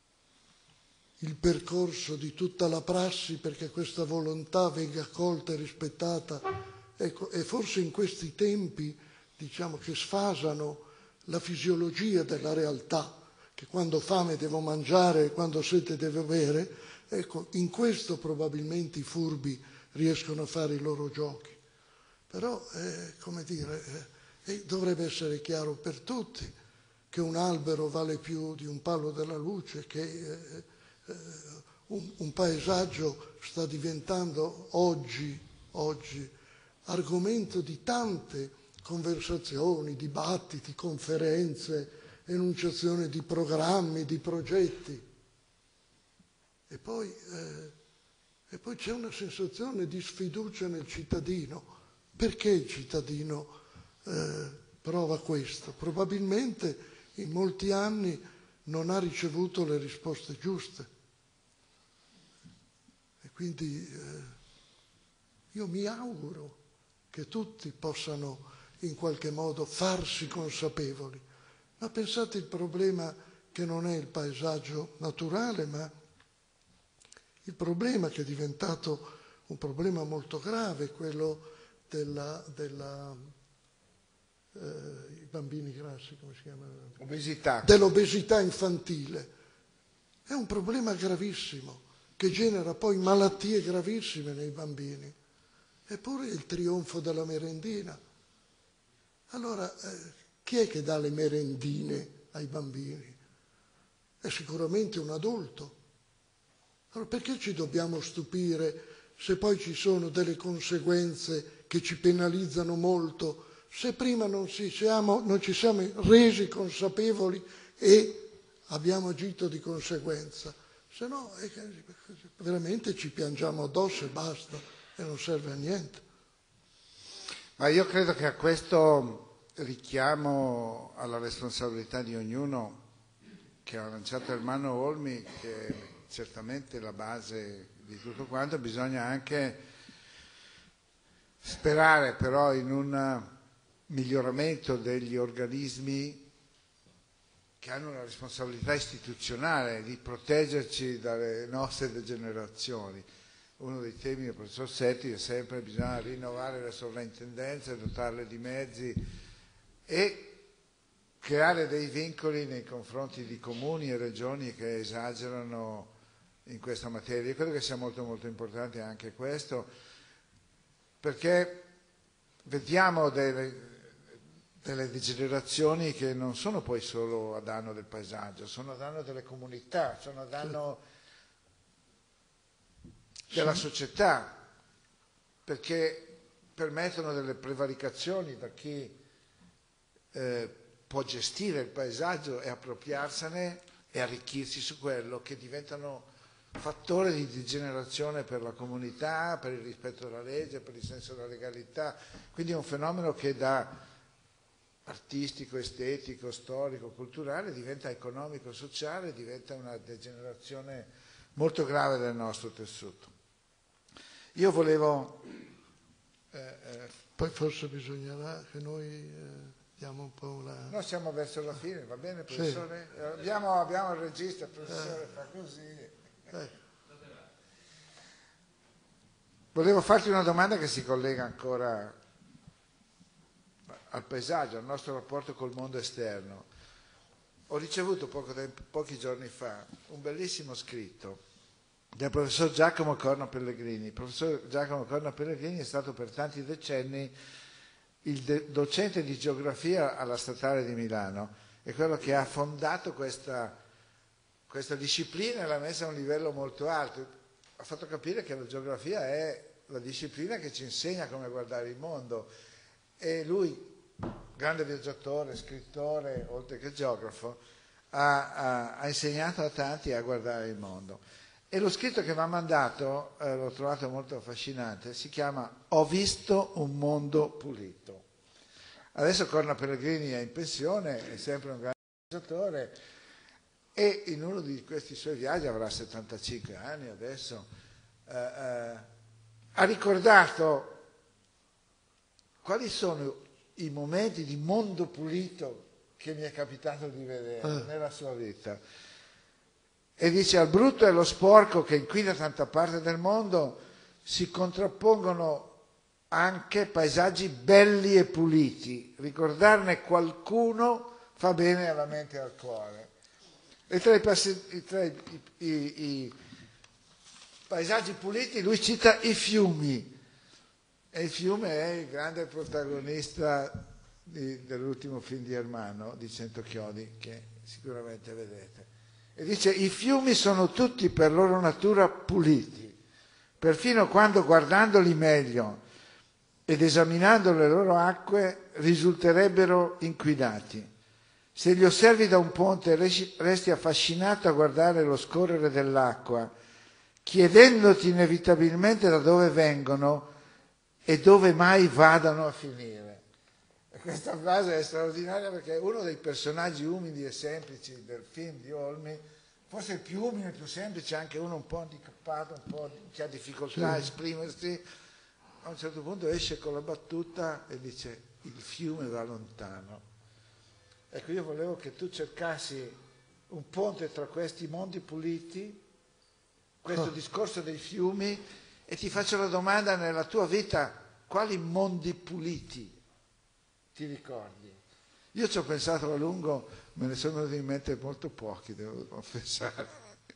il percorso di tutta la prassi perché questa volontà venga accolta e rispettata, ecco, e forse in questi tempi, diciamo, che sfasano la fisiologia della realtà, che quando ho fame devo mangiare e quando ho sete devo bere, ecco, in questo probabilmente i furbi riescono a fare i loro giochi. Però, eh, come dire, eh, dovrebbe essere chiaro per tutti che un albero vale più di un palo della luce, che eh, eh, un, un paesaggio sta diventando oggi, oggi argomento di tante conversazioni, dibattiti, conferenze, enunciazione di programmi, di progetti. E poi, eh, e poi c'è una sensazione di sfiducia nel cittadino. Perché il cittadino eh, prova questo? Probabilmente in molti anni non ha ricevuto le risposte giuste. E quindi eh, io mi auguro che tutti possano in qualche modo farsi consapevoli. Ma pensate il problema che non è il paesaggio naturale, ma il problema che è diventato un problema molto grave, quello della, della eh, i bambini grassi, come si chiama? Obesità. Dell'obesità infantile. È un problema gravissimo che genera poi malattie gravissime nei bambini. Eppure il trionfo della merendina. Allora, eh, chi è che dà le merendine ai bambini? È sicuramente un adulto. Allora, perché ci dobbiamo stupire se poi ci sono delle conseguenze che ci penalizzano molto, se prima non, ci siamo, non ci siamo resi consapevoli e abbiamo agito di conseguenza? Se no, eh, veramente ci piangiamo addosso e basta, e non serve a niente. Ma io credo che a questo richiamo alla responsabilità di ognuno che ha lanciato Ermanno Olmi, che è certamente la base di tutto quanto, bisogna anche sperare però in un miglioramento degli organismi che hanno una responsabilità istituzionale di proteggerci dalle nostre degenerazioni. Uno dei temi del professor Setti è sempre che bisogna rinnovare le sovrintendenze, dotarle di mezzi e creare dei vincoli nei confronti di comuni e regioni che esagerano in questa materia. Io credo che sia molto molto importante anche questo, perché vediamo delle, delle degenerazioni che non sono poi solo a danno del paesaggio, sono a danno delle comunità, sono a danno della società, perché permettono delle prevaricazioni da chi eh, può gestire il paesaggio e appropriarsene e arricchirsi su quello, che diventano fattore di degenerazione per la comunità, per il rispetto della legge, per il senso della legalità. Quindi è un fenomeno che da artistico, estetico, storico, culturale diventa economico, sociale, diventa una degenerazione molto grave del nostro tessuto. Io volevo... Eh, eh, Poi forse bisognerà che noi eh, diamo un po' una... Noi siamo verso la fine, va bene professore? Sì. Abbiamo, abbiamo il regista, il professore eh. fa così... Eh. Volevo farti una domanda che si collega ancora al paesaggio, al nostro rapporto col mondo esterno. Ho ricevuto poco tempo, pochi giorni fa un bellissimo scritto del professor Giacomo Corno Pellegrini. Il professor Giacomo Corno Pellegrini è stato per tanti decenni il de- docente di geografia alla Statale di Milano, è quello che ha fondato questa Questa disciplina l'ha messa a un livello molto alto, ha fatto capire che la geografia è la disciplina che ci insegna come guardare il mondo, e lui, grande viaggiatore, scrittore, oltre che geografo, ha, ha, ha insegnato a tanti a guardare il mondo. E lo scritto che mi ha mandato, eh, l'ho trovato molto affascinante, si chiama Ho visto un mondo pulito. Adesso Corno Pellegrini è in pensione, è sempre un grande viaggiatore, e in uno di questi suoi viaggi, avrà settantacinque anni adesso, eh, eh, ha ricordato quali sono i momenti di mondo pulito che mi è capitato di vedere eh. nella sua vita. E dice: al brutto e allo sporco che inquina tanta parte del mondo si contrappongono anche paesaggi belli e puliti. Ricordarne qualcuno fa bene alla mente e al cuore. E tra, i, passi, tra i, i, i paesaggi puliti lui cita i fiumi, e il fiume è il grande protagonista di, dell'ultimo film di Ermanno, di Cento chiodi, che sicuramente vedete. E dice: i fiumi sono tutti per loro natura puliti, perfino quando guardandoli meglio ed esaminando le loro acque risulterebbero inquinati. Se li osservi da un ponte resti affascinato a guardare lo scorrere dell'acqua, chiedendoti inevitabilmente da dove vengono e dove mai vadano a finire. E questa frase è straordinaria, perché è uno dei personaggi umili e semplici del film di Olmi, forse il più umile, il più semplice, anche uno un po' handicappato, un po' che ha difficoltà a esprimersi. A un certo punto esce con la battuta e dice: il fiume va lontano. Ecco, io volevo che tu cercassi un ponte tra questi mondi puliti, questo oh. discorso dei fiumi, e ti faccio la domanda: nella tua vita quali mondi puliti ti ricordi? Io ci ho pensato a lungo, me ne sono venuti in mente molto pochi, devo confessare.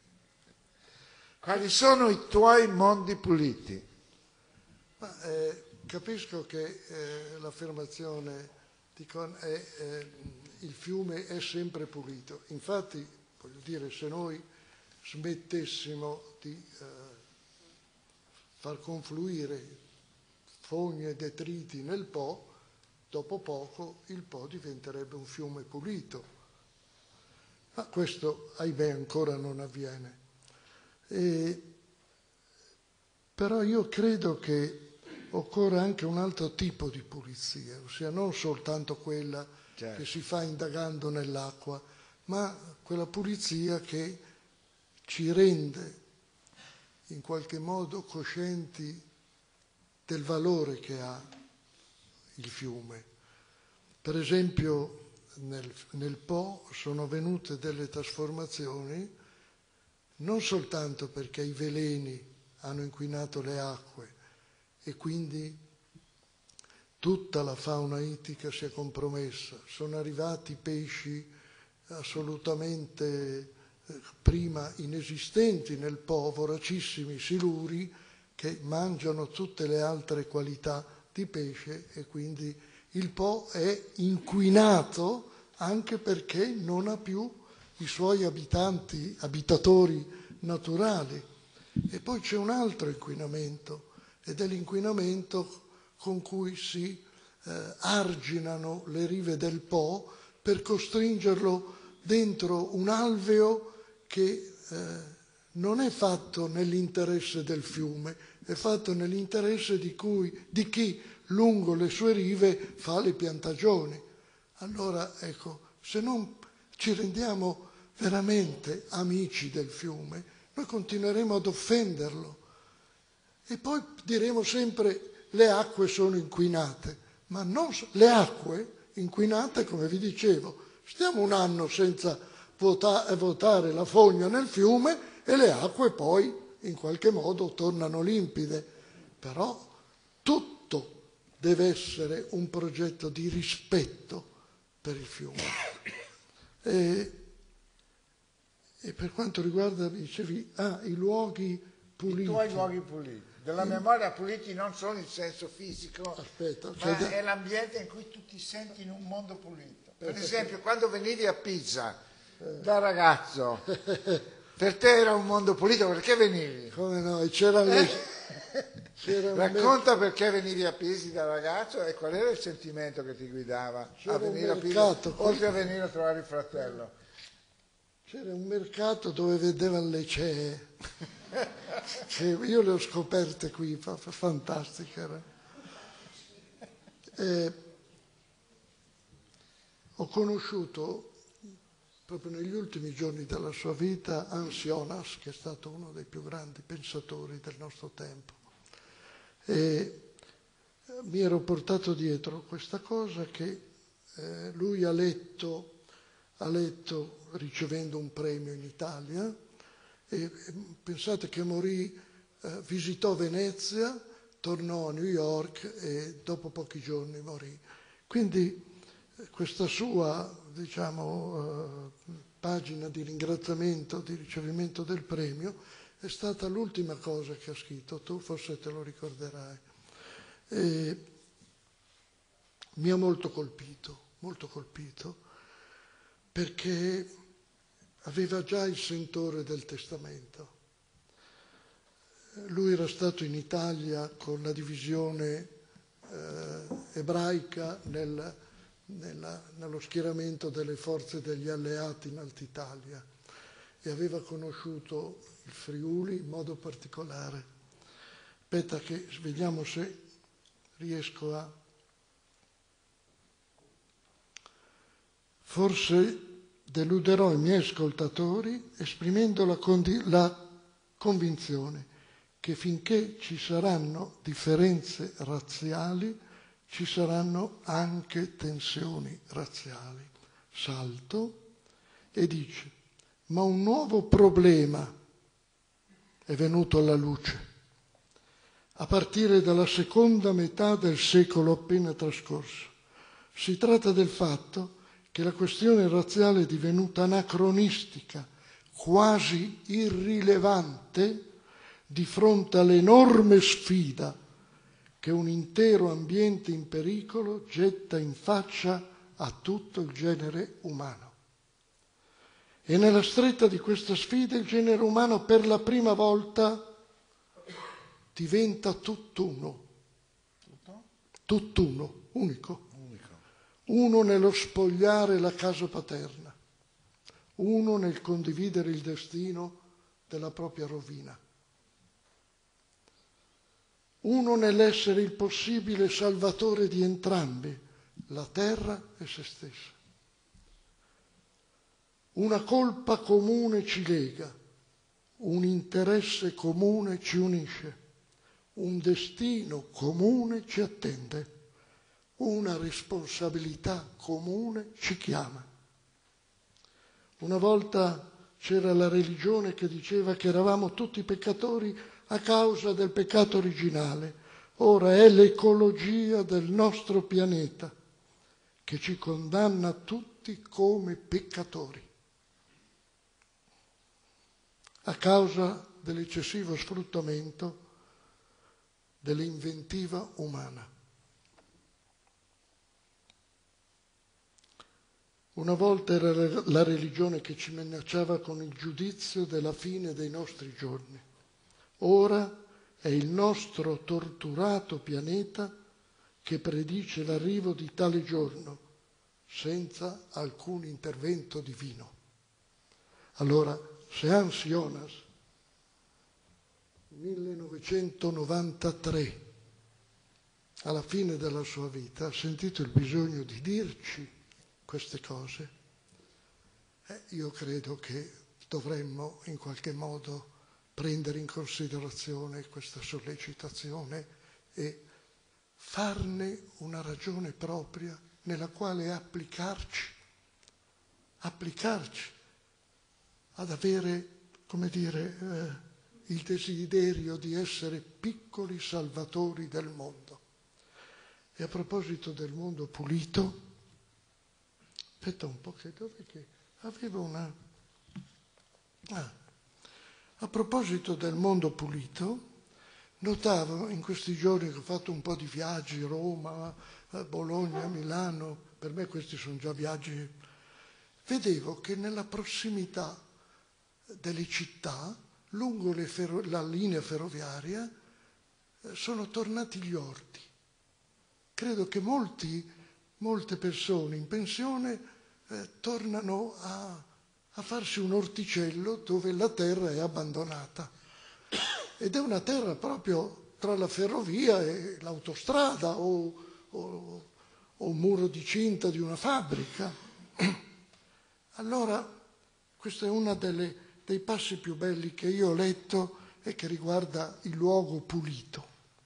Quali sono i tuoi mondi puliti? Ma, eh, capisco che eh, l'affermazione di Con è eh, il fiume è sempre pulito. Infatti, voglio dire, se noi smettessimo di eh, far confluire foglie e detriti nel Po, dopo poco il Po diventerebbe un fiume pulito. Ma questo, ahimè, ancora non avviene. E, però io credo che occorre anche un altro tipo di pulizia, ossia non soltanto quella Certo. che si fa indagando nell'acqua, ma quella pulizia che ci rende in qualche modo coscienti del valore che ha il fiume. Per esempio nel, nel Po sono avvenute delle trasformazioni non soltanto perché i veleni hanno inquinato le acque e quindi tutta la fauna ittica si è compromessa, sono arrivati pesci assolutamente eh, prima inesistenti nel Po, voracissimi siluri che mangiano tutte le altre qualità di pesce e quindi il Po è inquinato anche perché non ha più i suoi abitanti, abitatori naturali. E poi c'è un altro inquinamento, ed è l'inquinamento con cui si eh, arginano le rive del Po per costringerlo dentro un alveo che eh, non è fatto nell'interesse del fiume, è fatto nell'interesse di, cui, di chi lungo le sue rive fa le piantagioni. Allora, ecco, se non ci rendiamo veramente amici del fiume, noi continueremo ad offenderlo. E poi diremo sempre le acque sono inquinate, ma non so, le acque inquinate, come vi dicevo, stiamo un anno senza vota, votare la fogna nel fiume e le acque poi in qualche modo tornano limpide. Però tutto deve essere un progetto di rispetto per il fiume. E, e per quanto riguarda, dicevi, ah, i luoghi puliti. I tuoi luoghi puliti. Della memoria puliti non solo in senso fisico, Aspetta, ma da... è l'ambiente in cui tu ti senti in un mondo pulito. Per esempio, quando venivi a Pisa da ragazzo, per te era un mondo pulito, perché venivi? Come no? C'era le... c'era Racconta perché venivi a Pisa da ragazzo e qual era il sentimento che ti guidava a venire a Pisa, oltre a venire a trovare il fratello. C'era un mercato dove vedevano le cee. Che io le ho scoperte qui, fantastiche. Eh, ho conosciuto proprio negli ultimi giorni della sua vita Ansionas, che è stato uno dei più grandi pensatori del nostro tempo. E mi ero portato dietro questa cosa che eh, lui ha letto, ha letto ricevendo un premio in Italia. E pensate che morì, eh, visitò Venezia, tornò a New York e dopo pochi giorni morì. Quindi eh, questa sua, diciamo, eh, pagina di ringraziamento, di ricevimento del premio, è stata l'ultima cosa che ha scritto, tu forse te lo ricorderai. E mi ha molto colpito, molto colpito, perché aveva già il sentore del testamento. Lui era stato in Italia con la divisione eh, ebraica nel, nella, nello schieramento delle forze degli alleati in Alta Italia e aveva conosciuto il Friuli in modo particolare. Aspetta che vediamo se riesco a... Forse deluderò i miei ascoltatori esprimendo la, condi- la convinzione che finché ci saranno differenze razziali ci saranno anche tensioni razziali. Salto e dice: ma un nuovo problema è venuto alla luce a partire dalla seconda metà del secolo appena trascorso. Si tratta del fatto che la questione razziale è divenuta anacronistica, quasi irrilevante di fronte all'enorme sfida che un intero ambiente in pericolo getta in faccia a tutto il genere umano. E nella stretta di questa sfida il genere umano per la prima volta diventa tutt'uno, tutt'uno, unico. Uno nello spogliare la casa paterna, uno nel condividere il destino della propria rovina. uno nell'essere il possibile salvatore di entrambi, la terra e se stessa. Una colpa comune ci lega, un interesse comune ci unisce, un destino comune ci attende, una responsabilità comune ci chiama. Una volta c'era la religione che diceva che eravamo tutti peccatori a causa del peccato originale. Ora è l'ecologia del nostro pianeta che ci condanna tutti come peccatori a causa dell'eccessivo sfruttamento dell'inventiva umana. Una volta era la religione che ci minacciava con il giudizio della fine dei nostri giorni. Ora è il nostro torturato pianeta che predice l'arrivo di tale giorno senza alcun intervento divino. Allora, se Hans Jonas, millenovecentonovantatré, alla fine della sua vita, ha sentito il bisogno di dirci queste cose, eh, io credo che dovremmo in qualche modo prendere in considerazione questa sollecitazione e farne una ragione propria nella quale applicarci, applicarci ad avere, come dire, eh, il desiderio di essere piccoli salvatori del mondo. E a proposito del mondo pulito, aspetta un po', che dove che avevo una... Ah. A proposito del mondo pulito, notavo in questi giorni che ho fatto un po' di viaggi, Roma, Bologna, Milano, per me questi sono già viaggi, vedevo che nella prossimità delle città, lungo le ferro- la linea ferroviaria, eh, sono tornati gli orti. Credo che molti, molte persone in pensione eh, tornano a, a farsi un orticello dove la terra è abbandonata. Ed è una terra proprio tra la ferrovia e l'autostrada o, o, o un muro di cinta di una fabbrica. Allora, questo è uno dei passi più belli che io ho letto e che riguarda il luogo pulito.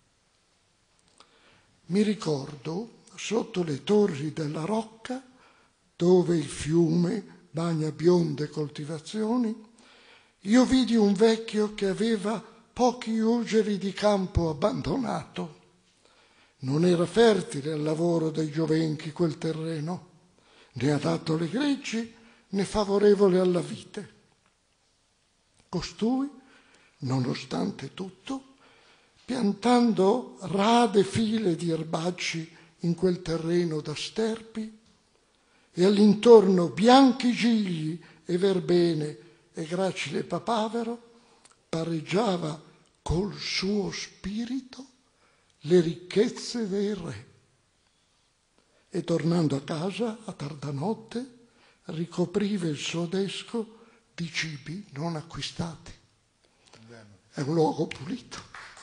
Mi ricordo, sotto le torri della Rocca, dove il fiume bagna bionde coltivazioni, io vidi un vecchio che aveva pochi ugeri di campo abbandonato. Non era fertile al lavoro dei giovenchi quel terreno, né adatto alle greggi, né favorevole alla vite. Costui, nonostante tutto, piantando rade file di erbacci in quel terreno da sterpi e all'intorno bianchi gigli e verbene e gracile papavero, pareggiava col suo spirito le ricchezze dei re. E tornando a casa a tarda notte ricopriva il suo desco di cibi non acquistati. È un luogo pulito.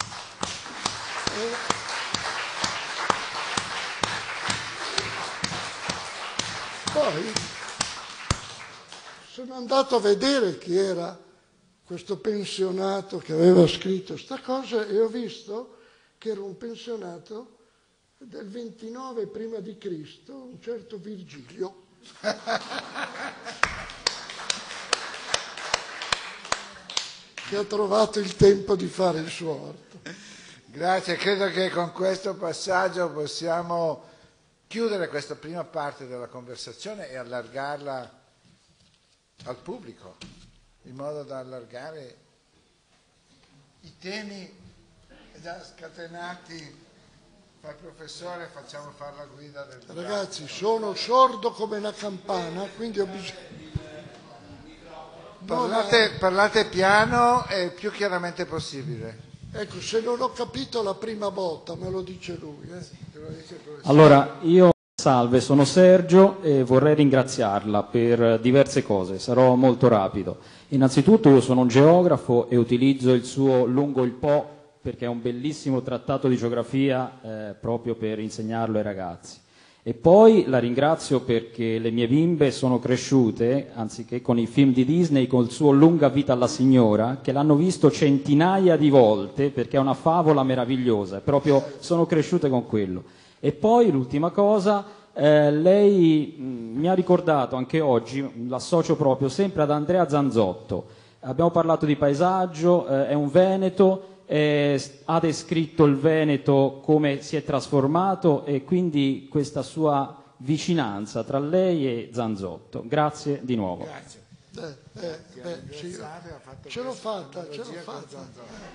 E... Poi sono andato a vedere chi era questo pensionato che aveva scritto sta cosa e ho visto che era un pensionato del ventinove prima di Cristo, un certo Virgilio. Che ha trovato il tempo di fare il suo orto. Grazie, credo che con questo passaggio possiamo chiudere questa prima parte della conversazione e allargarla al pubblico, in modo da allargare i temi già scatenati dal professore. Facciamo fare la guida del dibattito. Ragazzi, sono sordo come una campana, quindi ho bisogno... Parlate, no, ma... parlate piano e più chiaramente possibile. Ecco, se non ho capito la prima botta, me lo dice lui. Eh? Lo dice allora, io, salve, sono Sergio e vorrei ringraziarla per diverse cose, sarò molto rapido. Innanzitutto io sono un geografo e utilizzo il suo lungo il Po perché è un bellissimo trattato di geografia eh, proprio per insegnarlo ai ragazzi. E poi la ringrazio perché le mie bimbe sono cresciute, anziché con i film di Disney, col suo Lunga vita alla signora, che l'hanno visto centinaia di volte perché è una favola meravigliosa, proprio sono cresciute con quello. E poi l'ultima cosa, eh, lei mh, mi ha ricordato anche oggi, l'associo proprio sempre ad Andrea Zanzotto. Abbiamo parlato di paesaggio, eh, è un veneto, Eh, ha descritto il Veneto come si è trasformato e quindi questa sua vicinanza tra lei e Zanzotto. Grazie di nuovo. Grazie. Eh, eh, beh, sì, ce l'ho fatta, ce l'ho fatta.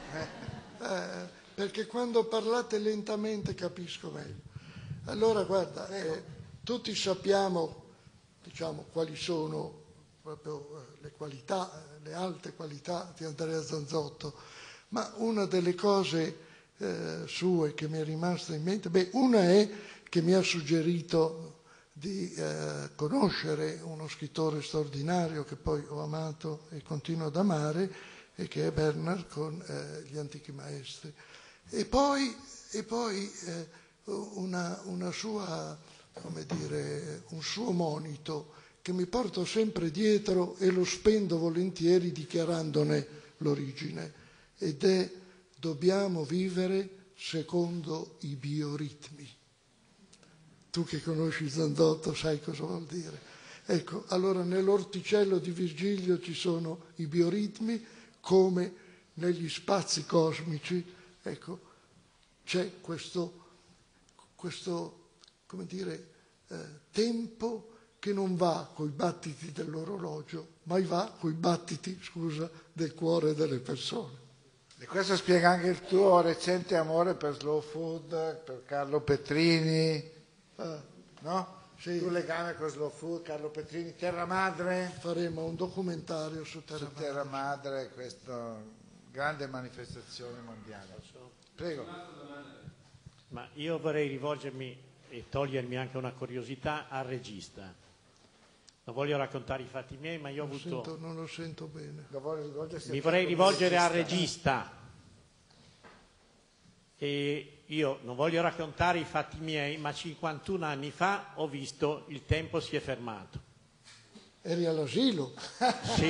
Eh, perché quando parlate lentamente capisco meglio. Allora, guarda, eh, tutti sappiamo, diciamo, quali sono proprio eh, le qualità, le alte qualità di Andrea Zanzotto. Ma una delle cose eh, sue che mi è rimasta in mente, beh, una è che mi ha suggerito di eh, conoscere uno scrittore straordinario che poi ho amato e continuo ad amare, e che è Bernard con eh, Gli antichi maestri. E poi, e poi eh, una, una sua, come dire, un suo monito che mi porto sempre dietro e lo spendo volentieri dichiarandone l'origine. Ed è: dobbiamo vivere secondo i bioritmi. Tu che conosci Zanzotto sai cosa vuol dire. Ecco, allora nell'orticello di Virgilio ci sono i bioritmi, come negli spazi cosmici, ecco, c'è questo, questo come dire, eh, tempo che non va coi battiti dell'orologio, ma va coi battiti, scusa, del cuore delle persone. E questo spiega anche il tuo recente amore per Slow Food, per Carlo Petrini, Ah, no? Sì. Il tuo legame con Slow Food, Carlo Petrini, Terra Madre. faremo un documentario su Terra Su Madre. Terra Madre, questa grande manifestazione mondiale. Prego. Ma io vorrei rivolgermi e togliermi anche una curiosità al regista. Non voglio raccontare i fatti miei, ma io ho Non, avuto... sento, non lo sento bene. Mi vorrei rivolgere al regista. E io non voglio raccontare i fatti miei, ma cinquantuno anni fa ho visto Il tempo si è fermato. Eri all'asilo? Sì.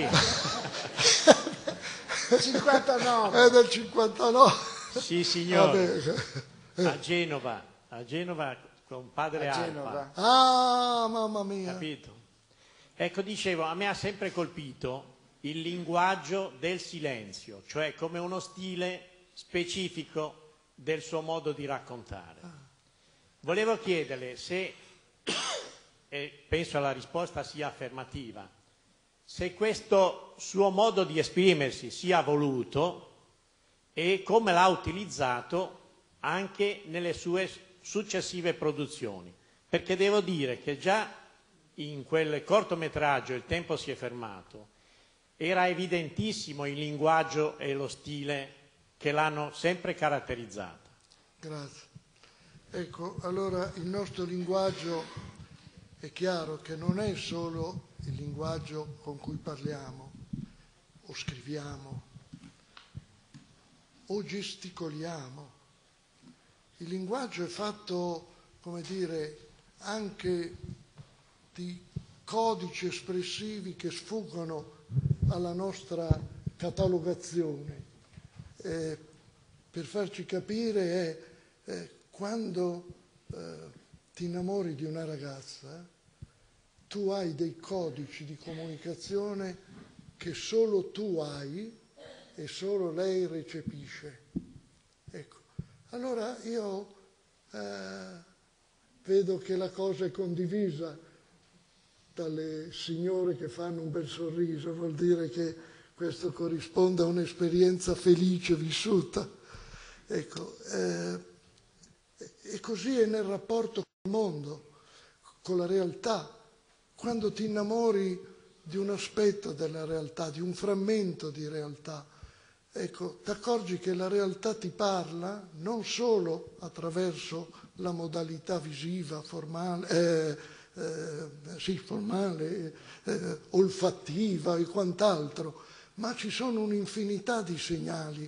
cinquantanove. È del cinquantanove. Sì, signore. Vabbè. A Genova, a Genova con padre A Alba. Genova. Ah, mamma mia. Capito? Ecco, dicevo, a me ha sempre colpito il linguaggio del silenzio, cioè come uno stile specifico del suo modo di raccontare. Volevo chiederle se, e penso la risposta sia affermativa, se questo suo modo di esprimersi sia voluto e come l'ha utilizzato anche nelle sue successive produzioni. Perché devo dire che già in quel cortometraggio Il tempo si è fermato era evidentissimo il linguaggio e lo stile che l'hanno sempre caratterizzata. Grazie. Ecco, allora il nostro linguaggio è chiaro che non è solo il linguaggio con cui parliamo o scriviamo o gesticoliamo. Il linguaggio è fatto, come dire, anche di codici espressivi che sfuggono alla nostra catalogazione. Eh, per farci capire è eh, quando eh, ti innamori di una ragazza, tu hai dei codici di comunicazione che solo tu hai e solo lei recepisce. Ecco. Allora io eh, vedo che la cosa è condivisa dalle signore che fanno un bel sorriso, vuol dire che questo corrisponde a un'esperienza felice vissuta. Ecco, eh, e così è nel rapporto con il mondo, con la realtà. Quando ti innamori di un aspetto della realtà, di un frammento di realtà, ecco, ti accorgi che la realtà ti parla non solo attraverso la modalità visiva, formale, eh, eh, sì, formale, eh, olfattiva e quant'altro, ma ci sono un'infinità di segnali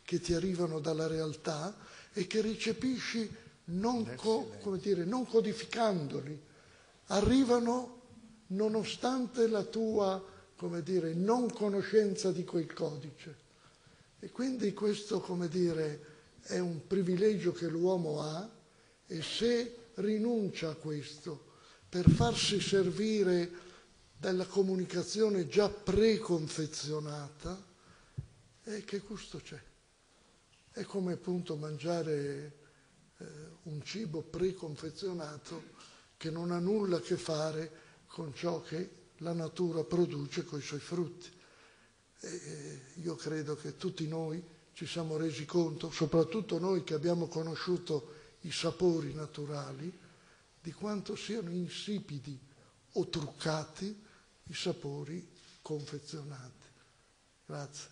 che ti arrivano dalla realtà e che recepisci non, co, come dire, non codificandoli, arrivano nonostante la tua, come dire, non conoscenza di quel codice. E quindi questo, come dire, è un privilegio che l'uomo ha, e se rinuncia a questo per farsi servire dalla comunicazione già preconfezionata, e che gusto c'è? È come appunto mangiare eh, un cibo preconfezionato che non ha nulla a che fare con ciò che la natura produce con i suoi frutti. E io credo che tutti noi ci siamo resi conto, soprattutto noi che abbiamo conosciuto i sapori naturali, di quanto siano insipidi o truccati i sapori confezionati. Grazie.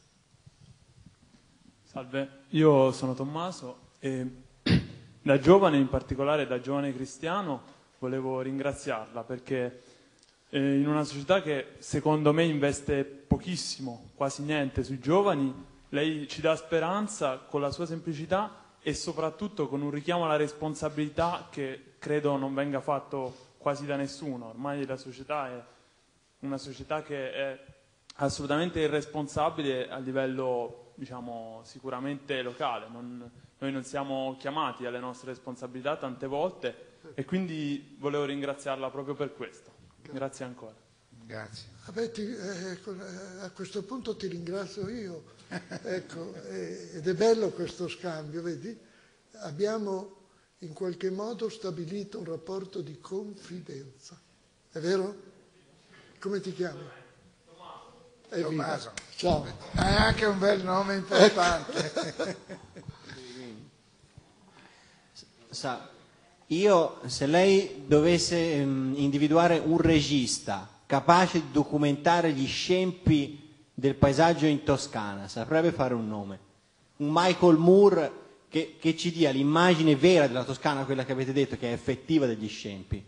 Salve, io sono Tommaso e da giovane, in particolare da giovane cristiano, volevo ringraziarla perché eh, in una società che secondo me investe pochissimo, quasi niente sui giovani, lei ci dà speranza con la sua semplicità e soprattutto con un richiamo alla responsabilità che credo non venga fatto quasi da nessuno. Ormai la società è una società che è assolutamente irresponsabile a livello, diciamo, sicuramente locale. Non, noi non siamo chiamati alle nostre responsabilità tante volte e quindi volevo ringraziarla proprio per questo. Grazie ancora. Grazie. Vabbè, ti, eh, a questo punto ti ringrazio io, ecco, eh, ed è bello questo scambio, vedi? Abbiamo in qualche modo stabilito un rapporto di confidenza, è vero? Come ti chiami? Tommaso. Tommaso. Ciao. Hai anche un bel nome importante. Sa, io, se lei dovesse um, individuare un regista capace di documentare gli scempi del paesaggio in Toscana, saprebbe fare un nome. Un Michael Moore che, che ci dia l'immagine vera della Toscana, quella che avete detto, che è effettiva degli scempi.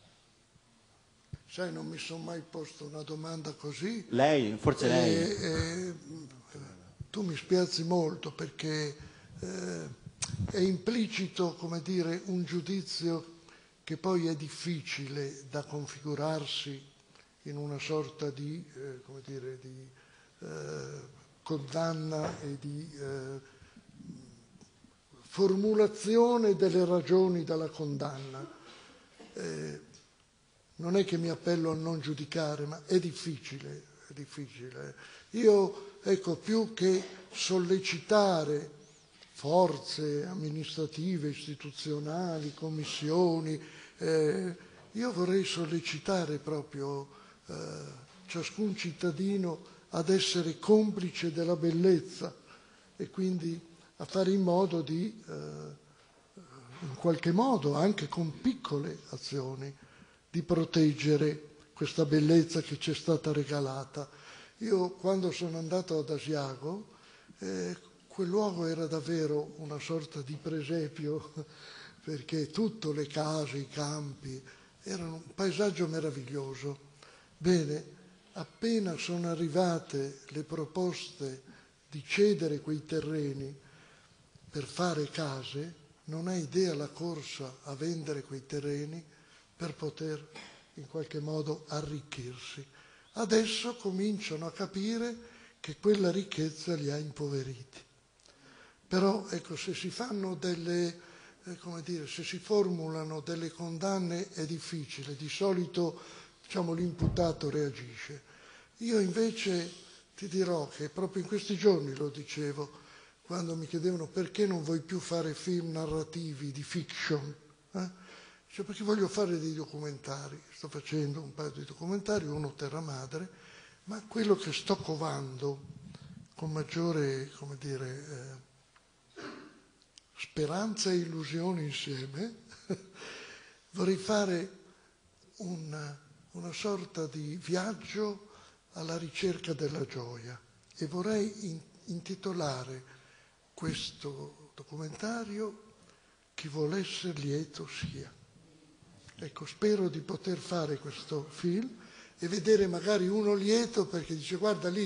Sai, non mi sono mai posto una domanda così. Lei, forse lei. E, e, tu mi spiazzi molto perché eh, è implicito, come dire, un giudizio che poi è difficile da configurarsi in una sorta di, eh, come dire, di eh, condanna e di eh, formulazione delle ragioni della condanna. Eh, non è che mi appello a non giudicare, ma è difficile, è difficile. Io, ecco, più che sollecitare forze amministrative, istituzionali, commissioni, eh, io vorrei sollecitare proprio eh, ciascun cittadino ad essere complice della bellezza e quindi a fare in modo di, eh, in qualche modo, anche con piccole azioni, di proteggere questa bellezza che ci è stata regalata. Io quando sono andato ad Asiago, eh, quel luogo era davvero una sorta di presepio, perché tutte le case, i campi, erano un paesaggio meraviglioso. Bene, appena sono arrivate le proposte di cedere quei terreni per fare case, non hai idea la corsa a vendere quei terreni per poter in qualche modo arricchirsi. Adesso cominciano a capire che quella ricchezza li ha impoveriti. Però ecco, se si fanno delle, eh, come dire, se si formulano delle condanne è difficile, di solito diciamo l'imputato reagisce. Io invece ti dirò che proprio in questi giorni lo dicevo, quando mi chiedevano perché non vuoi più fare film narrativi di fiction, eh? Cioè, perché voglio fare dei documentari, sto facendo un paio di documentari, uno Terra Madre, ma quello che sto covando con maggiore, come dire, eh, speranza e illusione insieme, vorrei fare una, una sorta di viaggio alla ricerca della gioia e vorrei in, intitolare questo documentario Chi vuol essere lieto sia. Ecco, spero di poter fare questo film e vedere magari uno lieto perché dice guarda lì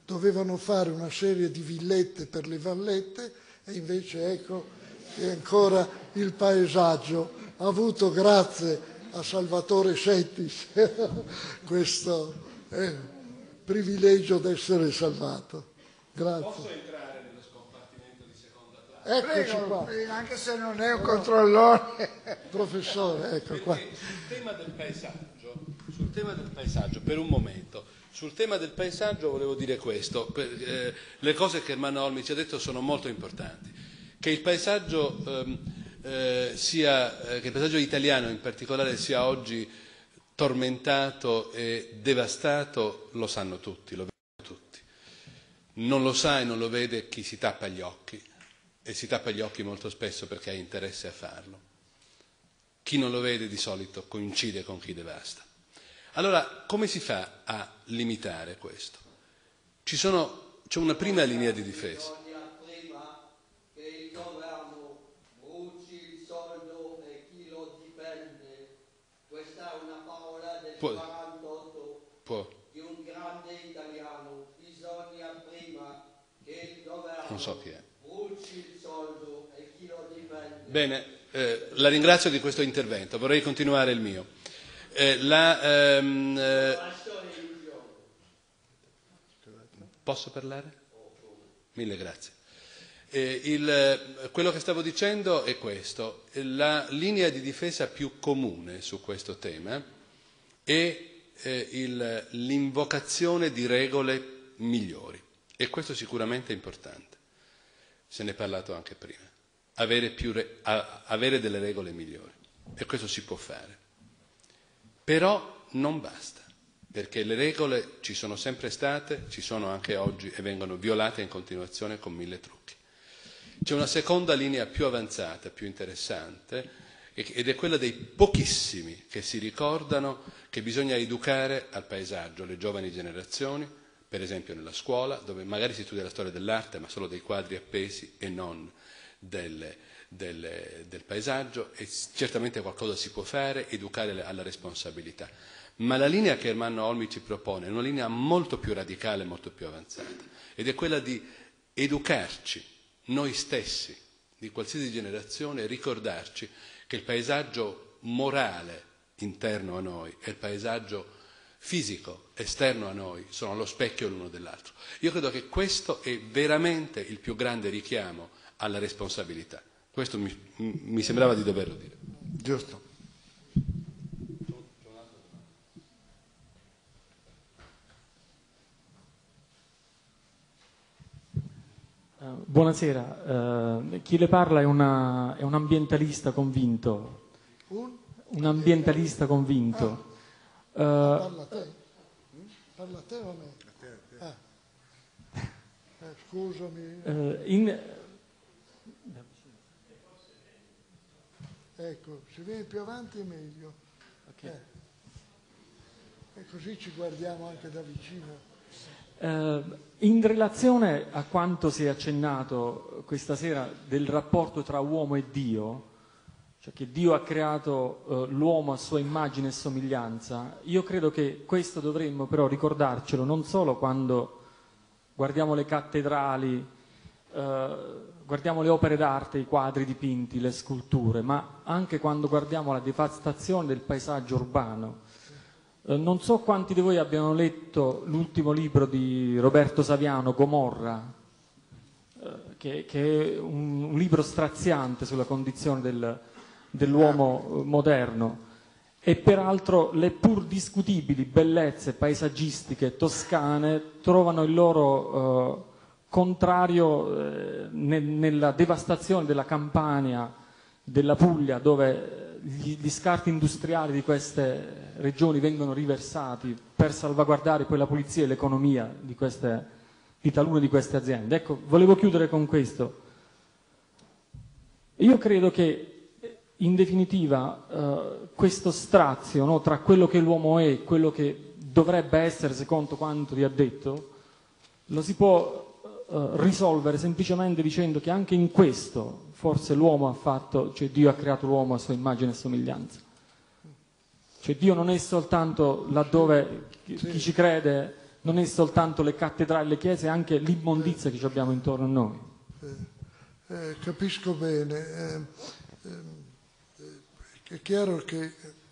dovevano fare una serie di villette per le vallette e invece ecco che ancora il paesaggio ha avuto, grazie a Salvatore Settis, questo eh, privilegio d'essere salvato. Grazie. Posso entrare nello scompartimento di seconda classe? Eccoci Prego, qua. prego, anche se non è un controllore. Professore, ecco qua. Perché sul tema del paesaggio, sul tema del paesaggio, per un momento, sul tema del paesaggio volevo dire questo, per, eh, le cose che Ermanno Olmi ci ha detto sono molto importanti, che il paesaggio ehm, eh, sia, eh, che il paesaggio italiano in particolare sia oggi tormentato e devastato, lo sanno tutti, lo vedono tutti. Non lo sa e non lo vede chi si tappa gli occhi, e si tappa gli occhi molto spesso perché ha interesse a farlo. Chi non lo vede di solito coincide con chi devasta. Allora, come si fa a limitare questo? Ci sono, c'è una prima linea di difesa. Prima che il governo bruci il soldo e chi lo difende. Questa è una parola del Può- quarantotto Può, di un grande italiano. Bisogna prima che il governo non so chi è. bruci il soldo e chi lo difende. Bene, eh, la ringrazio di questo intervento, vorrei continuare il mio. Eh, la, ehm, eh, posso parlare? Mille grazie. Eh, il, quello che stavo dicendo è questo: la linea di difesa più comune su questo tema è eh, il, l'invocazione di regole migliori, e questo sicuramente è importante, se ne è parlato anche prima, avere, più re, a, avere delle regole migliori, e questo si può fare. Però non basta, perché le regole ci sono sempre state, ci sono anche oggi e vengono violate in continuazione con mille trucchi. C'è una seconda linea più avanzata, più interessante, ed è quella dei pochissimi che si ricordano che bisogna educare al paesaggio le giovani generazioni, per esempio nella scuola, dove magari si studia la storia dell'arte, ma solo dei quadri appesi e non delle... Del, del paesaggio, e certamente qualcosa si può fare, educare alla responsabilità. Ma la linea che Ermanno Olmi ci propone è una linea molto più radicale, molto più avanzata, ed è quella di educarci noi stessi, di qualsiasi generazione, e ricordarci che il paesaggio morale interno a noi e il paesaggio fisico esterno a noi sono allo specchio l'uno dell'altro. Io credo che questo è veramente il più grande richiamo alla responsabilità. Questo mi, mi sembrava di doverlo dire. Giusto. Uh, buonasera, uh, chi le parla è, una, è un ambientalista convinto. Un? Un ambientalista convinto. Ah. Uh, Parla a te? Parla a te o a me? Ah. Eh, scusami. uh, in, Ecco, se vieni più avanti è meglio. okay. Eh. E così ci guardiamo anche da vicino. Uh, in relazione a quanto si è accennato questa sera del rapporto tra uomo e Dio, cioè che Dio ha creato uh, l'uomo a sua immagine e somiglianza, io credo che questo dovremmo però ricordarcelo non solo quando guardiamo le cattedrali, uh, guardiamo le opere d'arte, i quadri dipinti, le sculture, ma anche quando guardiamo la devastazione del paesaggio urbano. Eh, non so quanti di voi abbiano letto l'ultimo libro di Roberto Saviano, Gomorra, eh, che, che è un, un libro straziante sulla condizione del, dell'uomo moderno, e peraltro le pur discutibili bellezze paesaggistiche toscane trovano il loro... Eh, contrario eh, ne, nella devastazione della Campania, della Puglia, dove gli, gli scarti industriali di queste regioni vengono riversati per salvaguardare poi la pulizia e l'economia di, queste, di talune di queste aziende. Ecco, volevo chiudere con questo. Io credo che in definitiva eh, questo strazio, no, tra quello che l'uomo è e quello che dovrebbe essere secondo quanto vi ha detto, lo si può Uh, risolvere semplicemente dicendo che anche in questo forse l'uomo ha fatto, cioè Dio ha creato l'uomo a sua immagine e somiglianza. Cioè Dio non è soltanto laddove chi, sì. chi ci crede non è soltanto le cattedrali, le chiese, è anche l'immondizia che ci abbiamo intorno a noi. Eh, eh, capisco bene. Eh, eh, è chiaro che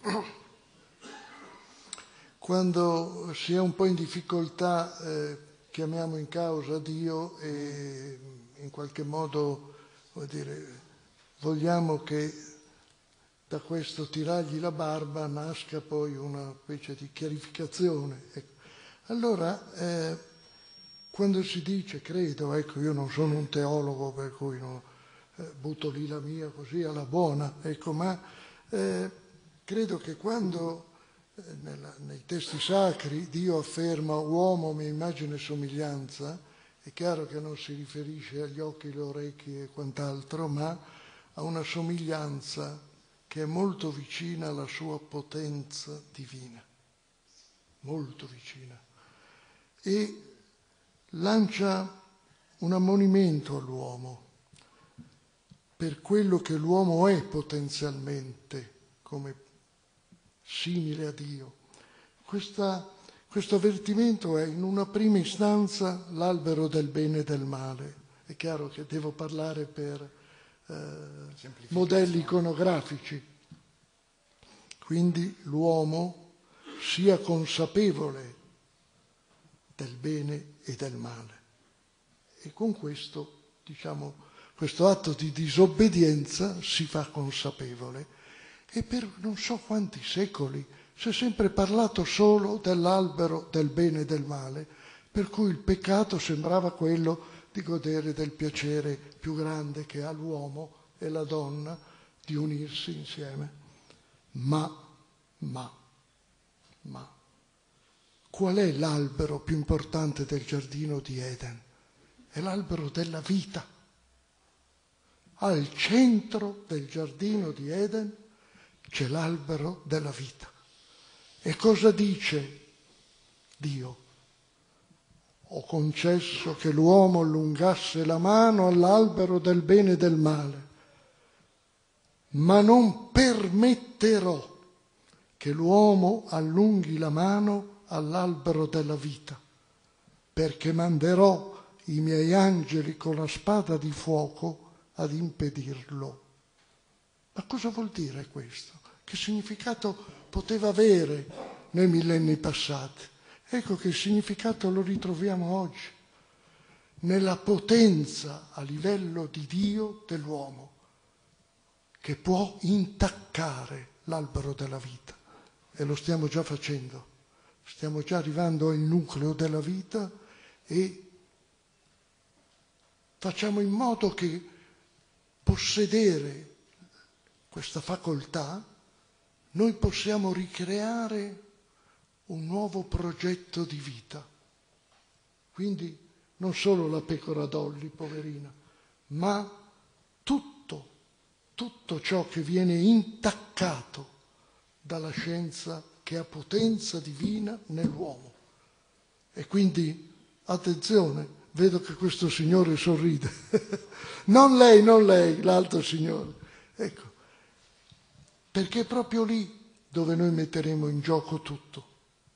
quando si è un po' in difficoltà eh, chiamiamo in causa Dio e in qualche modo, vuol dire, vogliamo che da questo tirargli la barba nasca poi una specie di chiarificazione. Ecco. Allora, eh, quando si dice, credo, ecco, io non sono un teologo per cui no, eh, butto lì la mia così alla buona, ecco, ma eh, credo che quando eh, nella, nei testi sacri Dio afferma uomo mia immagine e somiglianza, è chiaro che non si riferisce agli occhi, le orecchie e quant'altro, ma a una somiglianza che è molto vicina alla sua potenza divina, molto vicina. E lancia un ammonimento all'uomo per quello che l'uomo è potenzialmente come simile a Dio. Questa, questo avvertimento è in una prima istanza l'albero del bene e del male. È chiaro che devo parlare per eh, modelli iconografici. Quindi l'uomo sia consapevole del bene e del male. E con questo, diciamo, questo atto di disobbedienza si fa consapevole. E per non so quanti secoli si è sempre parlato solo dell'albero del bene e del male, per cui il peccato sembrava quello di godere del piacere più grande che ha l'uomo e la donna di unirsi insieme. Ma, ma, ma, qual è l'albero più importante del giardino di Eden? È l'albero della vita. Al centro del giardino di Eden c'è l'albero della vita. E cosa dice Dio? Ho concesso che l'uomo allungasse la mano all'albero del bene e del male, ma non permetterò che l'uomo allunghi la mano all'albero della vita, perché manderò i miei angeli con la spada di fuoco ad impedirlo. Ma cosa vuol dire questo? Che significato poteva avere nei millenni passati? Ecco che il significato lo ritroviamo oggi, nella potenza a livello di Dio dell'uomo, che può intaccare l'albero della vita. E lo stiamo già facendo. Stiamo già arrivando al nucleo della vita e facciamo in modo che possedere questa facoltà noi possiamo ricreare un nuovo progetto di vita. Quindi non solo la pecora Dolly, poverina, ma tutto, tutto ciò che viene intaccato dalla scienza che ha potenza divina nell'uomo. E quindi, attenzione, vedo che questo signore sorride. Non lei, non lei, l'altro signore. Ecco, perché è proprio lì dove noi metteremo in gioco tutto.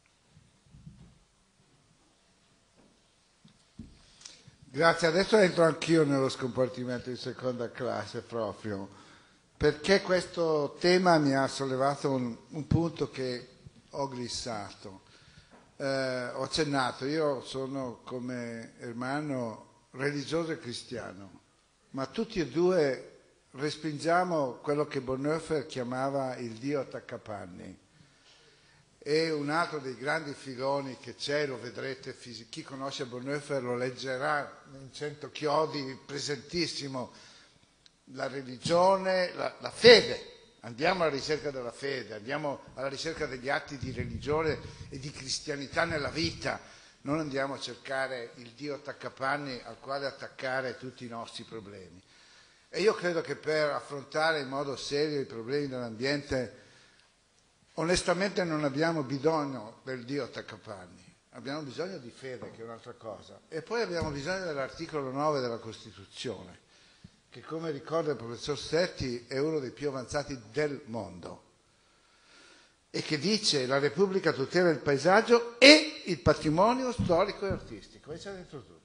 Grazie, adesso entro anch'io nello scompartimento di seconda classe proprio, perché questo tema mi ha sollevato un, un punto che ho glissato. Eh, ho accennato, io sono come Ermanno religioso e cristiano, ma tutti e due respingiamo quello che Bonhoeffer chiamava il Dio attaccapanni. E un altro dei grandi filoni che c'è, lo vedrete, chi conosce Bonhoeffer lo leggerà in Cento chiodi, presentissimo, la religione, la, la fede. Andiamo alla ricerca della fede, andiamo alla ricerca degli atti di religione e di cristianità nella vita, non andiamo a cercare il Dio attaccapanni al quale attaccare tutti i nostri problemi. E io credo che per affrontare in modo serio i problemi dell'ambiente, onestamente non abbiamo bisogno del Dio attaccapanni, abbiamo bisogno di fede, che è un'altra cosa, e poi abbiamo bisogno dell'articolo nove della Costituzione, che come ricorda il professor Setti è uno dei più avanzati del mondo. e che dice la Repubblica tutela il paesaggio e il patrimonio storico e artistico, e c'è dentro tutto.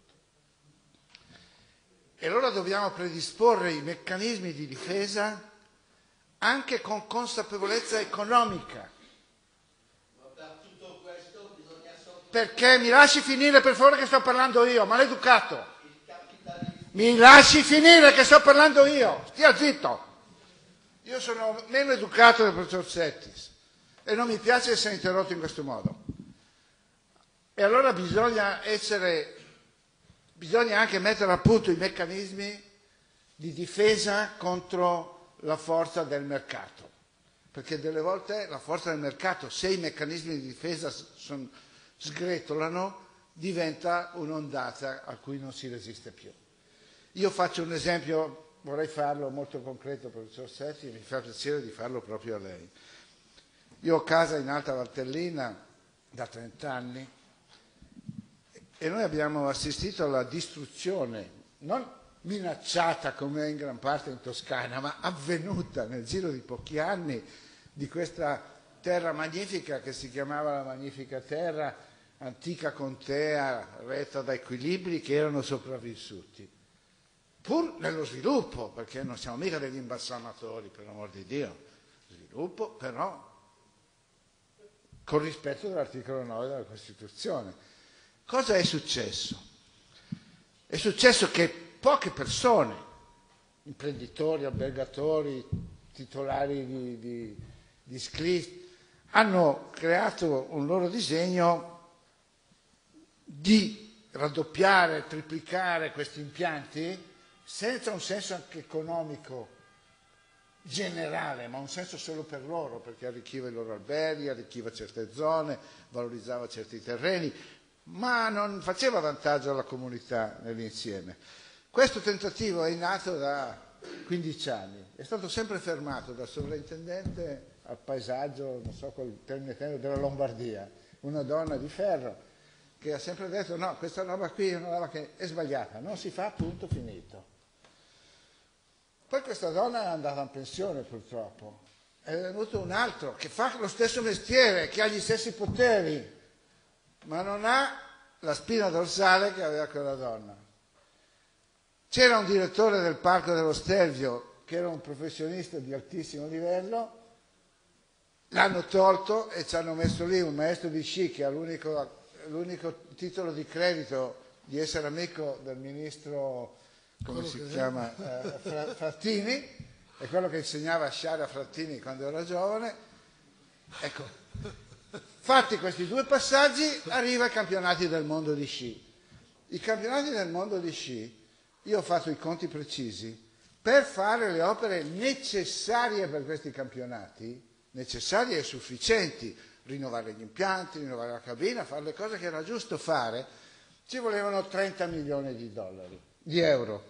E allora dobbiamo predisporre i meccanismi di difesa anche con consapevolezza economica. Ma per tutto questo bisogna sottolineare. Perché mi lasci finire per favore che sto parlando io, maleducato. Mi lasci finire che sto parlando io, stia zitto. Io sono meno educato del professor Settis e non mi piace essere interrotto in questo modo. E allora bisogna essere, bisogna anche mettere a punto i meccanismi di difesa contro la forza del mercato, perché delle volte la forza del mercato, se i meccanismi di difesa son, sgretolano, diventa un'ondata a cui non si resiste più. Io faccio un esempio, vorrei farlo molto concreto, professor Setti, mi fa piacere di farlo proprio a lei. Io ho casa in Alta Valtellina da trent'anni e noi abbiamo assistito alla distruzione, non minacciata come è in gran parte in Toscana, ma avvenuta nel giro di pochi anni, di questa terra magnifica che si chiamava la Magnifica Terra, antica contea retta da equilibri che erano sopravvissuti. Pur nello sviluppo, perché non siamo mica degli imbalsamatori, per l'amor di Dio, sviluppo però con rispetto dell'articolo nove della Costituzione. Cosa è successo? È successo che poche persone, imprenditori, albergatori, titolari di, di, di script, hanno creato un loro disegno di raddoppiare, triplicare questi impianti senza un senso anche economico generale, ma un senso solo per loro, perché arricchiva i loro alberghi, arricchiva certe zone, valorizzava certi terreni, ma non faceva vantaggio alla comunità nell'insieme. Questo tentativo è nato da quindici anni, è stato sempre fermato dal sovrintendente al paesaggio, non so col termine della Lombardia, una donna di ferro, che ha sempre detto no, questa roba qui è una roba che è sbagliata, non si fa, punto, finito. Poi questa donna è andata in pensione purtroppo, è venuto un altro che fa lo stesso mestiere, che ha gli stessi poteri, ma non ha la spina dorsale che aveva quella donna. C'era un direttore del Parco dello Stelvio che era un professionista di altissimo livello, l'hanno tolto e ci hanno messo lì un maestro di sci che ha l'unico, l'unico titolo di credito di essere amico del ministro, come quello si chiama, eh, Frattini, è quello che insegnava a sciare a Frattini quando era giovane. Ecco, fatti questi due passaggi arriva ai campionati del mondo di sci. I campionati del mondo di sci, io ho fatto i conti precisi, per fare le opere necessarie per questi campionati, necessarie e sufficienti, rinnovare gli impianti, rinnovare la cabina, fare le cose che era giusto fare, ci volevano trenta milioni di dollari, di euro.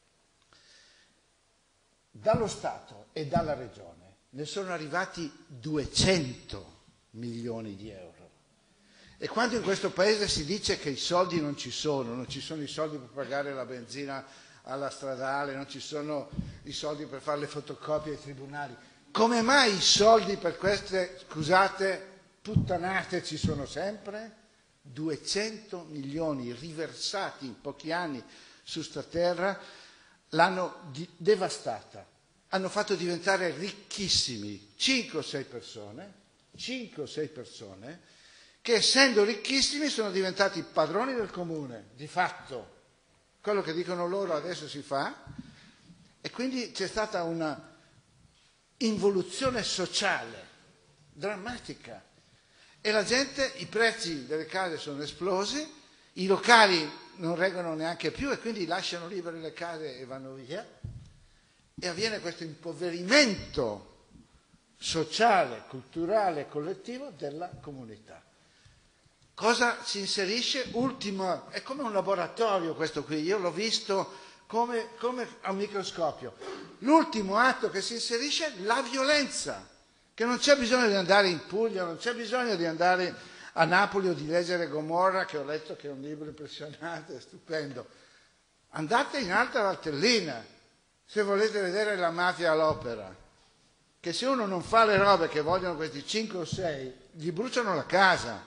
Dallo Stato e dalla Regione ne sono arrivati duecento milioni di euro. E quando in questo paese si dice che i soldi non ci sono, non ci sono i soldi per pagare la benzina alla stradale, non ci sono i soldi per fare le fotocopie ai tribunali, come mai i soldi per queste, scusate, puttanate ci sono sempre? duecento milioni riversati in pochi anni su sta terra l'hanno di- devastata, hanno fatto diventare ricchissimi cinque o sei persone, cinque o sei persone che essendo ricchissimi sono diventati padroni del comune, di fatto, quello che dicono loro adesso si fa, e quindi c'è stata una involuzione sociale drammatica e la gente, i prezzi delle case sono esplosi, i locali non reggono neanche più e quindi lasciano libere le case e vanno via e avviene questo impoverimento sociale, culturale, collettivo della comunità. Cosa si inserisce? Ultimo, è come un laboratorio questo qui, io l'ho visto come, come a un microscopio. L'ultimo atto che si inserisce è la violenza, che non c'è bisogno di andare in Puglia, non c'è bisogno di andare a Napoli o di leggere Gomorra, che ho letto che è un libro impressionante, stupendo. Andate in Alta Valtellina, se volete vedere la mafia all'opera. che se uno non fa le robe che vogliono questi cinque o sei, gli bruciano la casa.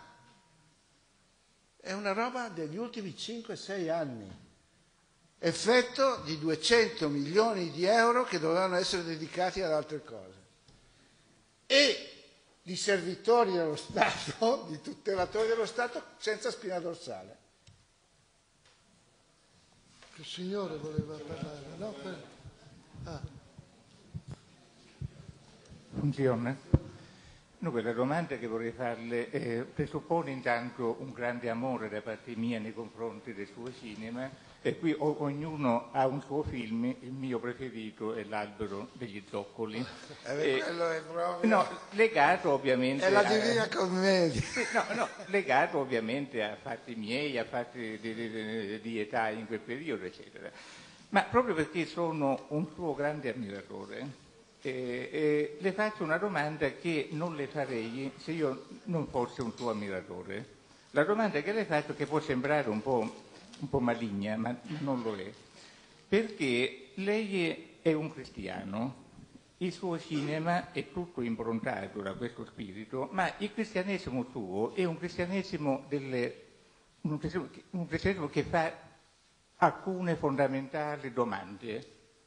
È una roba degli ultimi cinque sei anni, effetto di duecento milioni di euro che dovevano essere dedicati ad altre cose. E di servitori dello Stato, di tutelatori dello Stato senza spina dorsale. Il signore voleva parlare, no? Per... Ah. Funziona? Dunque, la domanda che vorrei farle eh, presuppone intanto un grande amore da parte mia nei confronti del suo cinema, e qui o- ognuno ha un suo film, il mio preferito è L'albero degli zoccoli. Eh, Eh, quello è proprio... no, legato ovviamente È la a- Divina Commedia. No, no, legato ovviamente a fatti miei, a fatti di, di, di età in quel periodo, eccetera. Ma proprio perché sono un suo grande ammiratore, eh, eh, le faccio una domanda che non le farei se io non fossi un suo ammiratore. La domanda che le faccio, che può sembrare un po', un po' maligna, ma non lo è, perché lei è un cristiano, il suo cinema è tutto improntato da questo spirito, ma il cristianesimo suo è un cristianesimo, delle, un cristianesimo, che- un cristianesimo che fa alcune fondamentali domande.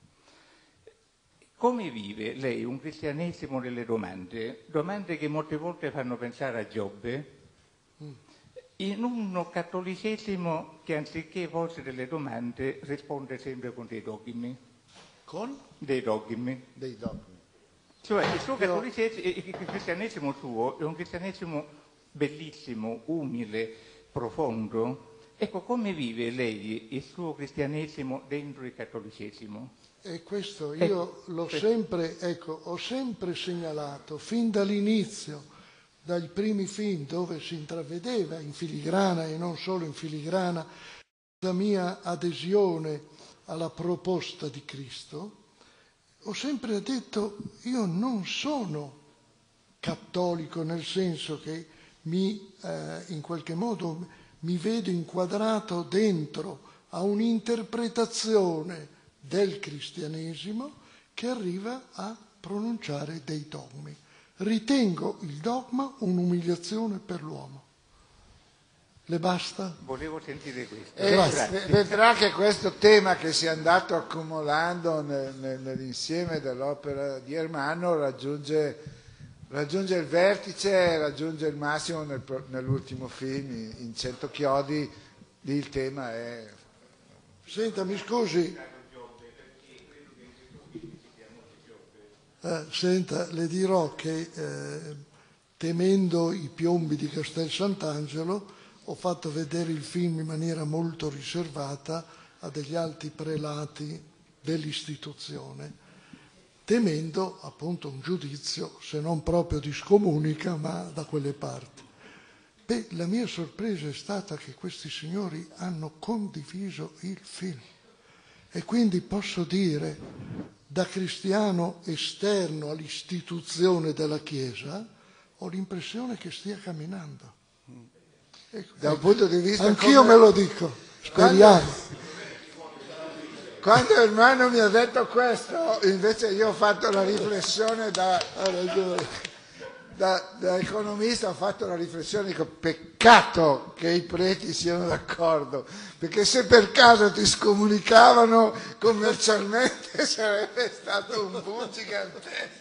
Come vive lei un cristianesimo delle domande? Domande che molte volte fanno pensare a Giobbe, in un cattolicesimo che anziché porsi delle domande risponde sempre con dei dogmi. Con? Dei dogmi. Dei dogmi. Cioè il suo cattolicesimo, il cristianesimo suo è un cristianesimo bellissimo, umile, profondo. Ecco, come vive lei il suo cristianesimo dentro il cattolicesimo? E questo io Ecco, l'ho questo. sempre, ecco, ho sempre segnalato, fin dall'inizio, dai primi film dove si intravedeva in filigrana e non solo in filigrana la mia adesione alla proposta di Cristo, ho sempre detto io non sono cattolico nel senso che mi, eh, in qualche modo mi vedo inquadrato dentro a un'interpretazione del cristianesimo che arriva a pronunciare dei dogmi. Ritengo il dogma un'umiliazione per l'uomo. Le basta? Volevo sentire questo. E Grazie. vedrà che questo tema che si è andato accumulando nel- nel- nell'insieme dell'opera di Ermanno raggiunge, raggiunge il vertice, raggiunge il massimo nel pro- nell'ultimo film, in, in Cento chiodi. Lì il tema è... Senta, mi scusi. Eh, senta, le dirò che eh, temendo i piombi di Castel Sant'Angelo ho fatto vedere il film in maniera molto riservata a degli alti prelati dell'istituzione, temendo appunto un giudizio, se non proprio di scomunica, ma da quelle parti. Beh, la mia sorpresa è stata che questi signori hanno condiviso il film e quindi posso dire, da cristiano esterno all'istituzione della Chiesa, ho l'impressione che stia camminando. Ecco, Da un ecco. punto di vista Anch'io come- me lo dico, speriamo. Quando Ermanno mi ha detto questo, invece io ho fatto la riflessione da, Ha ragione. da, da economista, ho fatto la riflessione, dico peccato che i preti siano d'accordo, perché se per caso ti scomunicavano commercialmente sarebbe stato un boom gigantesco.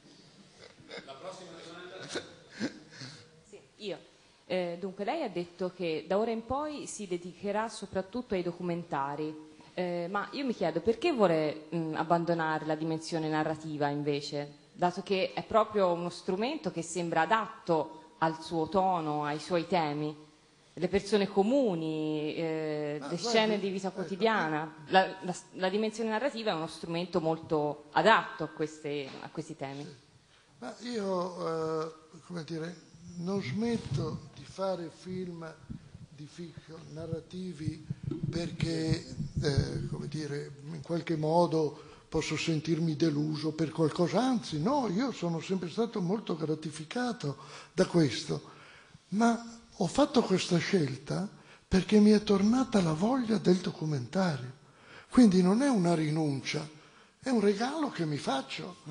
Sì, io. Eh, dunque, lei ha detto che da ora in poi si dedicherà soprattutto ai documentari, eh, ma io mi chiedo perché vuole mh, abbandonare la dimensione narrativa invece, dato che è proprio uno strumento che sembra adatto al suo tono, ai suoi temi, le persone comuni, eh, Ah, le guardi, scene di vita ecco. quotidiana. La, la- la dimensione narrativa è uno strumento molto adatto a, queste- a questi temi. Ma io, eh, come dire, non smetto di fare film di fiction narrativi perché, eh, come dire, in qualche modo posso sentirmi deluso per qualcosa, anzi no, io sono sempre stato molto gratificato da questo, ma ho fatto questa scelta perché mi è tornata la voglia del documentario, quindi non è una rinuncia, è un regalo che mi faccio.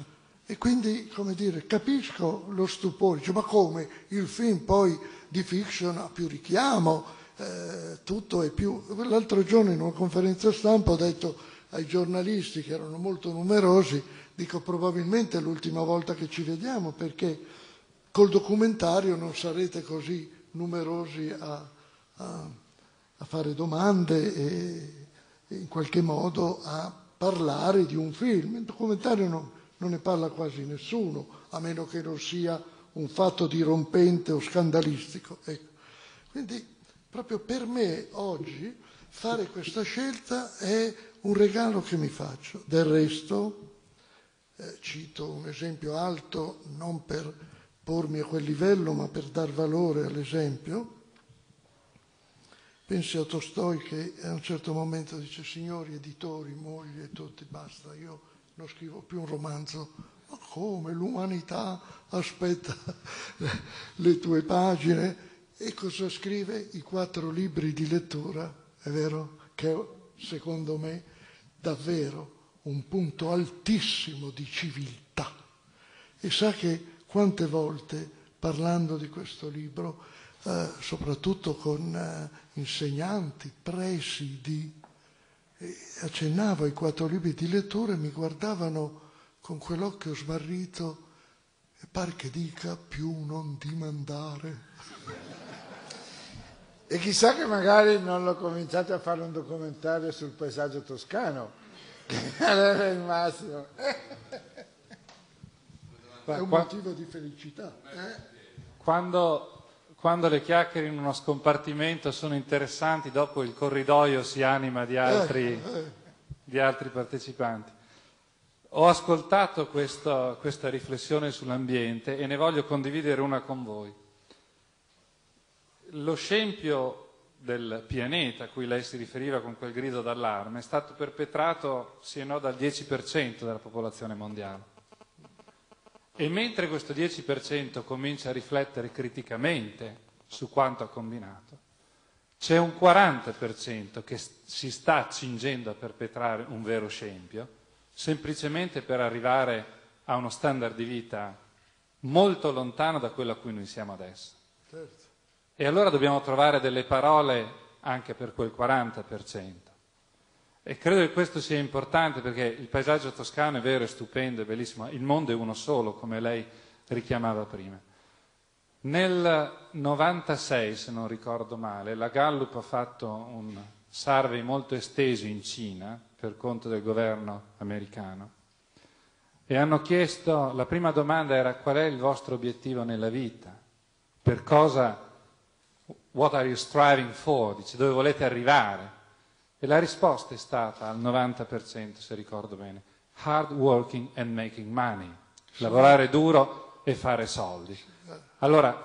E quindi, come dire, capisco lo stupore, dice, ma come il film poi di fiction ha più richiamo, eh, tutto è più... L'altro giorno in una conferenza stampa ho detto ai giornalisti, che erano molto numerosi, dico probabilmente è l'ultima volta che ci vediamo, perché col documentario non sarete così numerosi a, a, a fare domande e, e in qualche modo a parlare di un film. Il documentario non, non ne parla quasi nessuno, a meno che non sia un fatto dirompente o scandalistico. Ecco. Quindi proprio per me oggi fare questa scelta è un regalo che mi faccio. Del resto, eh, cito un esempio alto, non per pormi a quel livello, ma per dar valore all'esempio. Pensi a Tolstoi che a un certo momento dice: signori editori, mogli e tutti, basta, io non scrivo più un romanzo. Ma come? L'umanità aspetta le tue pagine. E cosa scrive? I quattro libri di lettura, è vero? Che secondo me davvero un punto altissimo di civiltà. E sa che quante volte, parlando di questo libro, eh, soprattutto con eh, insegnanti, presidi, eh, accennavo ai quattro libri di lettura e mi guardavano con quell'occhio smarrito e pare che dica più non dimandare. E chissà che magari non l'ho cominciato a fare un documentario sul paesaggio toscano, che era il massimo. È un motivo di felicità. Eh? Quando, quando le chiacchiere in uno scompartimento sono interessanti, dopo il corridoio si anima di altri, Eh, eh. di altri partecipanti. Ho ascoltato questo, questa riflessione sull'ambiente e ne voglio condividere una con voi. Lo scempio del pianeta a cui lei si riferiva con quel grido d'allarme è stato perpetrato sì e no dal dieci per cento della popolazione mondiale. E mentre questo dieci per cento comincia a riflettere criticamente su quanto ha combinato, c'è un quaranta per cento che si sta accingendo a perpetrare un vero scempio, semplicemente per arrivare a uno standard di vita molto lontano da quello a cui noi siamo adesso. Certo. E allora dobbiamo trovare delle parole anche per quel quaranta per cento. E credo che questo sia importante perché il paesaggio toscano è vero, è stupendo, è bellissimo, il mondo è uno solo, come lei richiamava prima. Nel novantasei, se non ricordo male, la Gallup ha fatto un survey molto esteso in Cina per conto del governo americano e hanno chiesto, la prima domanda era: qual è il vostro obiettivo nella vita? Per cosa, what are you striving for? Dice, dove volete arrivare? E la risposta è stata al novanta per cento, se ricordo bene, hard working and making money, lavorare duro e fare soldi. Allora,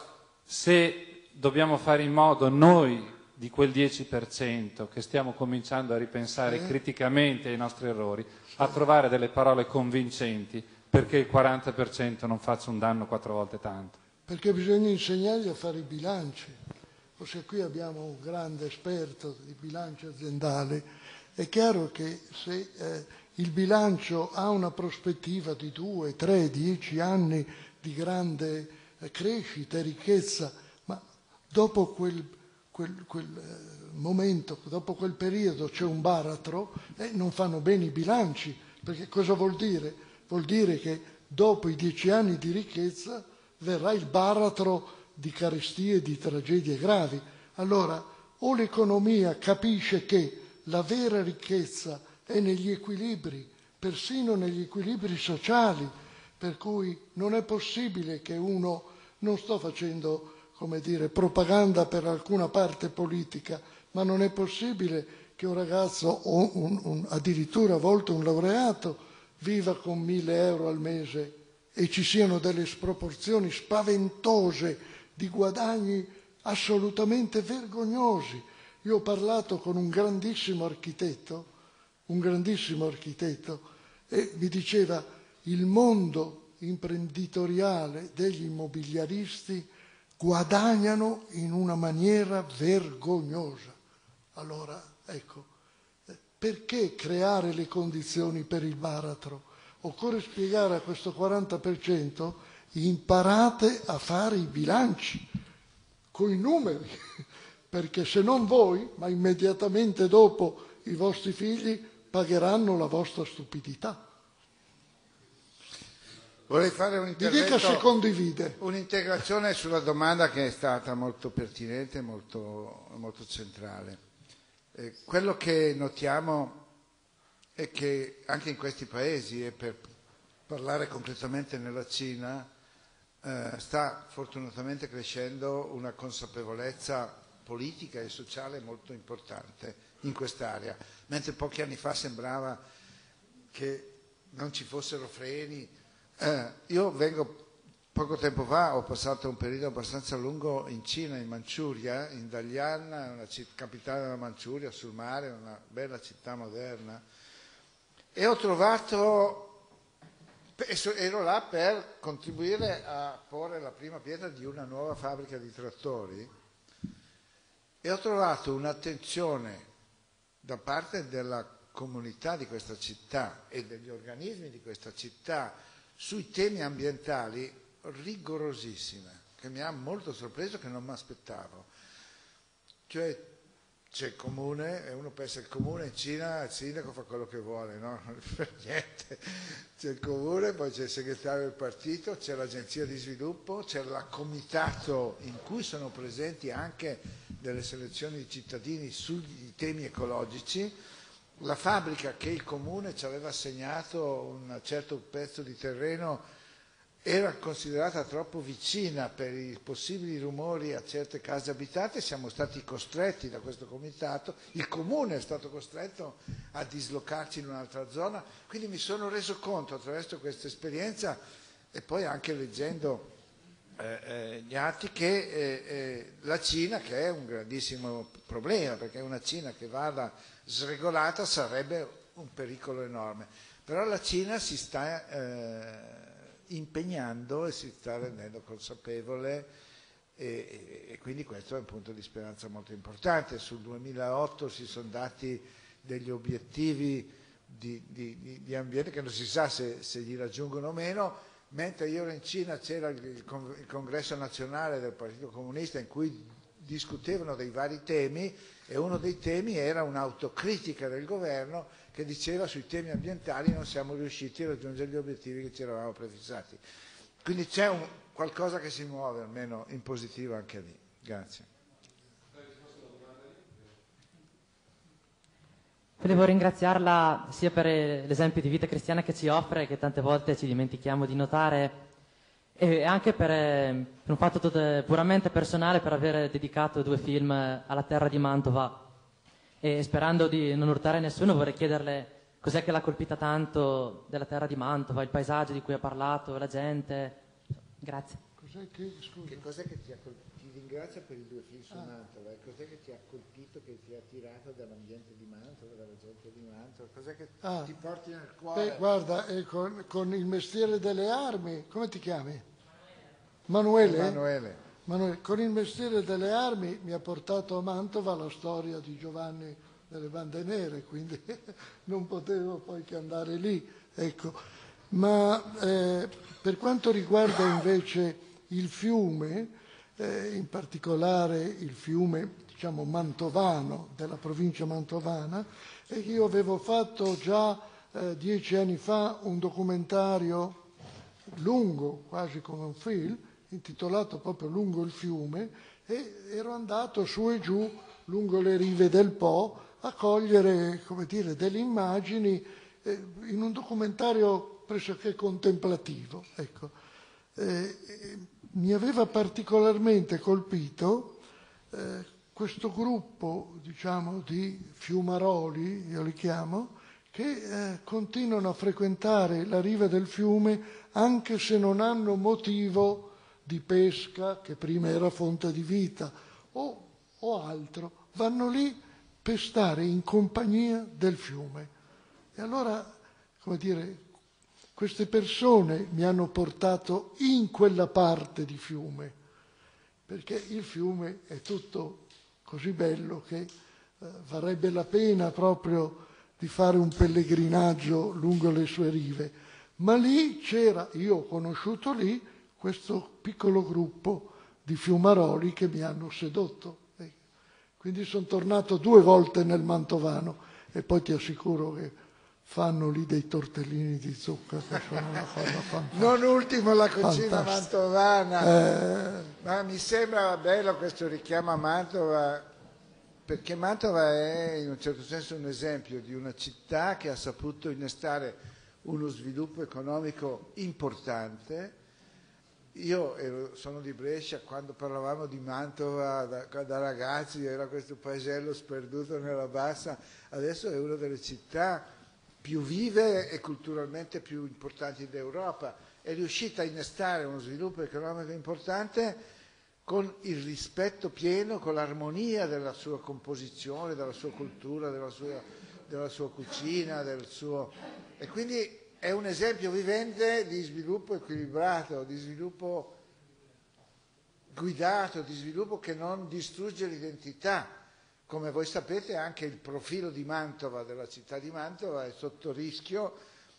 se dobbiamo fare in modo noi di quel dieci per cento che stiamo cominciando a ripensare criticamente ai nostri errori, a trovare delle parole convincenti perché il quaranta per cento non faccia un danno quattro volte tanto. Perché bisogna insegnargli a fare i bilanci. Ossia, qui abbiamo un grande esperto di bilancio aziendale. È chiaro che se eh, il bilancio ha una prospettiva di due, tre, dieci anni di grande eh, crescita e ricchezza, ma dopo quel, quel, quel eh, momento, dopo quel periodo c'è un baratro e eh, non fanno bene i bilanci. Perché cosa vuol dire? Vuol dire che dopo i dieci anni di ricchezza verrà il baratro di carestie e di tragedie gravi. Allora, o l'economia capisce che la vera ricchezza è negli equilibri, persino negli equilibri sociali, per cui non è possibile che uno, non sto facendo, come dire, propaganda per alcuna parte politica, ma non è possibile che un ragazzo o un, un, addirittura a volte un laureato viva con mille euro al mese e ci siano delle sproporzioni spaventose di guadagni assolutamente vergognosi. Io ho parlato con un grandissimo architetto, un grandissimo architetto, e mi diceva: il mondo imprenditoriale degli immobiliaristi guadagnano in una maniera vergognosa. Allora, ecco, perché creare le condizioni per il baratro? occorre spiegare a questo quaranta per cento: imparate a fare i bilanci coi numeri, perché se non voi, ma immediatamente dopo i vostri figli pagheranno la vostra stupidità. Vorrei fare un intervento, Mi dica se condivide. Un'integrazione sulla domanda che è stata molto pertinente, molto, molto centrale. Eh, quello che notiamo è che anche in questi paesi, e per parlare concretamente nella Cina, eh, sta fortunatamente crescendo una consapevolezza politica e sociale molto importante in quest'area, mentre pochi anni fa sembrava che non ci fossero freni. Eh, io vengo, poco tempo fa ho passato un periodo abbastanza lungo in Cina, in Manciuria, in Dalian, una città, capitale della Manciuria, sul mare, una bella città moderna, e ho trovato, ero là per contribuire a porre la prima pietra di una nuova fabbrica di trattori, e ho trovato un'attenzione da parte della comunità di questa città e degli organismi di questa città sui temi ambientali rigorosissima, che mi ha molto sorpreso, che non mi aspettavo. Cioè c'è il comune, e uno pensa il comune in Cina, il sindaco fa quello che vuole, no? Non fa niente. C'è il comune, poi c'è il segretario del partito, c'è l'agenzia di sviluppo, c'è il comitato in cui sono presenti anche delle selezioni di cittadini sui temi ecologici, la fabbrica che il comune ci aveva assegnato un certo pezzo di terreno era considerata troppo vicina per i possibili rumori a certe case abitate, siamo stati costretti da questo comitato, il comune è stato costretto a dislocarci in un'altra zona, quindi mi sono reso conto attraverso questa esperienza e poi anche leggendo eh, eh, gli atti che eh, eh, la Cina, che è un grandissimo problema, perché una Cina che vada sregolata sarebbe un pericolo enorme, però la Cina si sta eh, impegnando e si sta rendendo consapevole e, e quindi questo è un punto di speranza molto importante. Sul duemilaotto si sono dati degli obiettivi di, di, di, di ambiente che non si sa se, se li raggiungono o meno, mentre io ero in Cina c'era il, il congresso nazionale del Partito Comunista in cui discutevano dei vari temi e uno dei temi era un'autocritica del governo che diceva sui temi ambientali non siamo riusciti a raggiungere gli obiettivi che ci eravamo prefissati. Quindi c'è un, qualcosa che si muove almeno in positivo anche lì. Grazie. Volevo ringraziarla sia per l'esempio di vita cristiana che ci offre, che tante volte ci dimentichiamo di notare, e anche per, per un fatto tot- puramente personale, per aver dedicato due film alla terra di Mantova. E sperando di non urtare nessuno, vorrei chiederle cos'è che l'ha colpita tanto della terra di Mantova, il paesaggio di cui ha parlato, la gente. Grazie. Cos'è che, scusa. Che cos'è che ti ha colpito? Ti ringrazio per i due film su ah. Mantova. Cos'è che ti ha colpito, che ti ha attirato dall'ambiente di Mantova, dalla gente di Mantova? Cos'è che ah. ti porti nel cuore? Beh, guarda, eh, con, con il mestiere delle armi, come ti chiami? Manuele? Emanuele. Manuele, con il mestiere delle armi mi ha portato a Mantova la storia di Giovanni delle Bande Nere, quindi non potevo poi che andare lì, ecco. Ma eh, per quanto riguarda invece il fiume, eh, in particolare il fiume, diciamo, mantovano, della provincia mantovana, e io avevo fatto già eh, dieci anni fa un documentario lungo, quasi come un film, intitolato proprio Lungo il fiume, e ero andato su e giù lungo le rive del Po a cogliere, come dire, delle immagini eh, in un documentario pressoché contemplativo. Ecco. Eh, eh, mi aveva particolarmente colpito eh, questo gruppo, diciamo, di fiumaroli, io li chiamo, che eh, continuano a frequentare la riva del fiume anche se non hanno motivo di pesca, che prima era fonte di vita, o, o altro, vanno lì per stare in compagnia del fiume. E allora, come dire, queste persone mi hanno portato in quella parte di fiume, perché il fiume è tutto così bello che eh, varrebbe la pena proprio di fare un pellegrinaggio lungo le sue rive. Ma lì c'era, io ho conosciuto lì questo piccolo gruppo di fiumaroli che mi hanno sedotto. Quindi sono tornato due volte nel Mantovano e poi ti assicuro che fanno lì dei tortellini di zucca che sono una cosa fantastica. Non ultimo la cucina Fantastica. mantovana, Eh, ma mi sembra bello questo richiamo a Mantova, perché Mantova è in un certo senso un esempio di una città che ha saputo innestare uno sviluppo economico importante. Io ero, sono di Brescia, quando parlavamo di Mantova da, da ragazzi era questo paesello sperduto nella bassa, adesso è una delle città più vive e culturalmente più importanti d'Europa. È riuscita a innestare uno sviluppo economico importante con il rispetto pieno, con l'armonia della sua composizione, della sua cultura, della sua, della sua cucina, del suo... e quindi è un esempio vivente di sviluppo equilibrato, di sviluppo guidato, di sviluppo che non distrugge l'identità. Come voi sapete anche il profilo di Mantova, della città di Mantova, è sotto rischio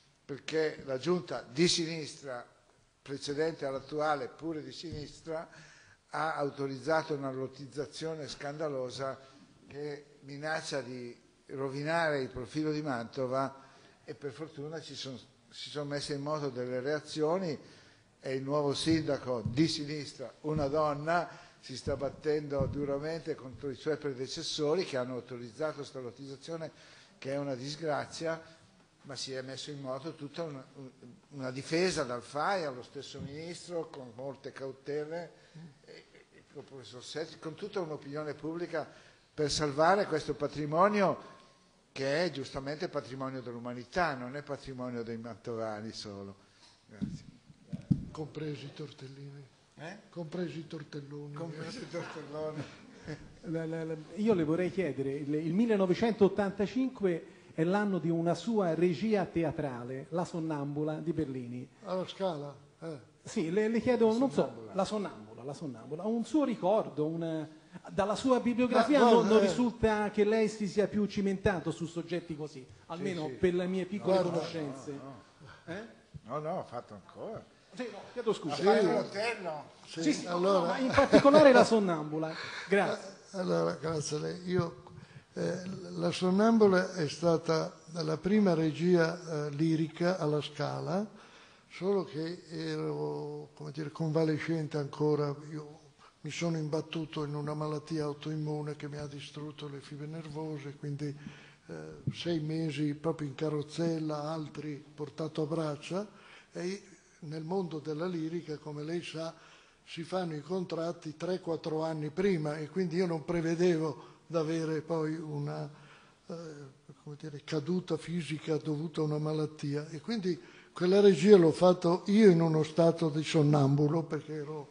perché la giunta di sinistra, precedente all'attuale, pure di sinistra, ha autorizzato una lottizzazione scandalosa che minaccia di rovinare il profilo di Mantova, e per fortuna ci son, si sono messe in moto delle reazioni e il nuovo sindaco di sinistra, una donna, si sta battendo duramente contro i suoi predecessori che hanno autorizzato questa lottizzazione, che è una disgrazia, ma si è messo in moto tutta una, una difesa dal F A I allo stesso ministro con molte cautele, e, e, con il professor Setti, con tutta un'opinione pubblica per salvare questo patrimonio che è giustamente patrimonio dell'umanità, non è patrimonio dei mantovani solo. Grazie. compresi i tortellini. Eh? Compresi i tortelloni. Compresi i tortelloni. La, la, la, io le vorrei chiedere, il, il millenovecentottantacinque è l'anno di una sua regia teatrale, La Sonnambula di Bellini. Alla Scala? Eh. Sì, le, le chiedo, non so, La Sonnambula, La Sonnambula, un suo ricordo, una, dalla sua bibliografia Ma, non, guarda, non eh. risulta che lei si sia più cimentato su soggetti così, almeno sì. per le mie piccole Guarda, conoscenze. no, no. Eh? No, no, ho fatto ancora. Sì, no, chiedo scusa. Sì. L'hotel, Sì, Sì, sì, no, allora- no, ma in particolare La Sonnambula. Grazie. Allora, grazie a lei. Io, eh, la Sonnambula è stata la prima regia eh, lirica alla Scala, solo che ero, come dire, convalescente ancora. Io mi sono imbattuto in una malattia autoimmune che mi ha distrutto le fibre nervose, quindi eh, sei mesi proprio in carrozzella, altri portato a braccia, e nel mondo della lirica, come lei sa, si fanno i contratti tre quattro anni prima, e quindi io non prevedevo di avere poi una eh, come dire, caduta fisica dovuta a una malattia, e quindi quella regia l'ho fatto io in uno stato di sonnambulo, perché ero...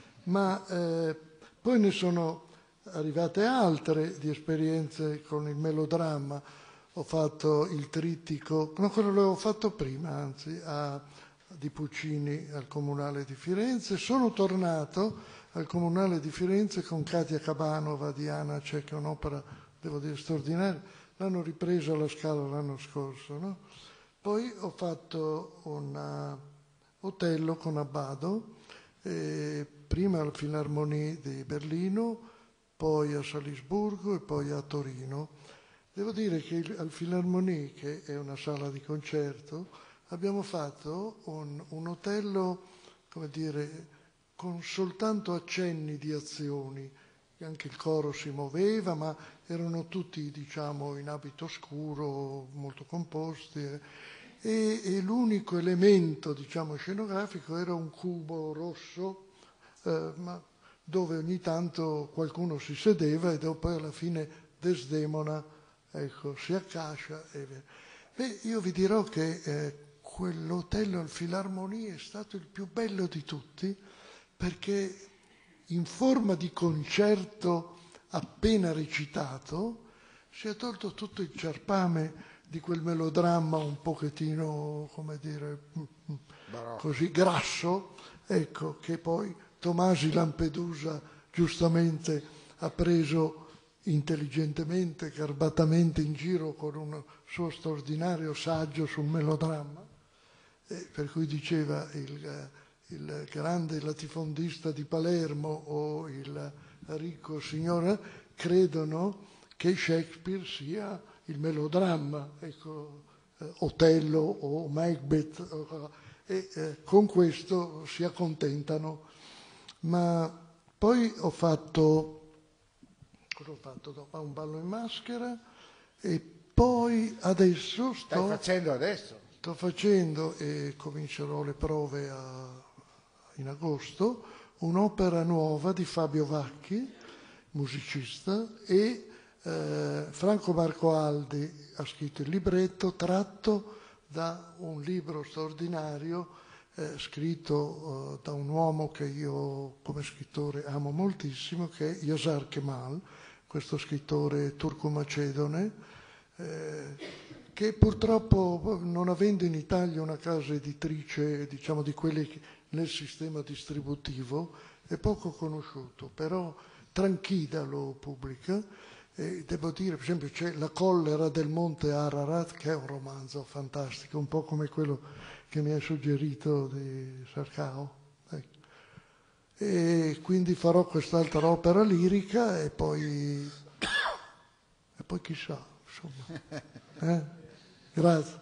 ma eh, poi ne sono arrivate altre di esperienze con il melodramma. Ho fatto il trittico, no, quello l'avevo fatto prima, anzi, a di Puccini al Comunale di Firenze. Sono tornato al Comunale di Firenze con Katia Kabanova di Anace, che è un'opera, devo dire, straordinaria. L'hanno ripresa alla Scala l'anno scorso, no? Poi ho fatto un Otello con Abbado, eh, prima al Philharmonie di Berlino, poi a Salisburgo e poi a Torino. Devo dire che il, al Philharmonie, che è una sala di concerto, abbiamo fatto un, un Otello, come dire, con soltanto accenni di azioni. Anche il coro si muoveva, ma erano tutti, diciamo, in abito scuro, molto composti. eh. E, e l'unico elemento, diciamo, scenografico era un cubo rosso, eh, ma dove ogni tanto qualcuno si sedeva, e poi alla fine Desdemona, ecco, si accascia. E... Beh, io vi dirò che... Eh, quell'Otello al Philharmonie è stato il più bello di tutti, perché in forma di concerto appena recitato si è tolto tutto il ciarpame di quel melodramma un pochettino, come dire, così grasso, ecco, che poi Tomasi Lampedusa giustamente ha preso intelligentemente, garbatamente in giro con un suo straordinario saggio sul melodramma. eh, per cui diceva il, il grande latifondista di Palermo o il ricco signore credono che Shakespeare sia il melodramma, ecco, eh, Otello o Macbeth, o, e eh, con questo si accontentano. Ma poi ho fatto, cosa ho fatto dopo? Un ballo in maschera e poi adesso sto... Stai facendo adesso? Sto facendo, e comincerò le prove a, in agosto, un'opera nuova di Fabio Vacchi, musicista, e eh, Franco Marco Aldi ha scritto il libretto tratto da un libro straordinario eh, scritto eh, da un uomo che io come scrittore amo moltissimo, che è Yasar Kemal, questo scrittore turco-macedone, eh, che purtroppo, non avendo in Italia una casa editrice, diciamo di quelle che nel sistema distributivo, è poco conosciuto, però Tranchida lo pubblica, e devo dire, per esempio, c'è La collera del monte Ararat, che è un romanzo fantastico, un po' come quello che mi ha suggerito di Sarkao. Ecco. E quindi farò quest'altra opera lirica e poi, e poi chissà, insomma. Eh? Grazie.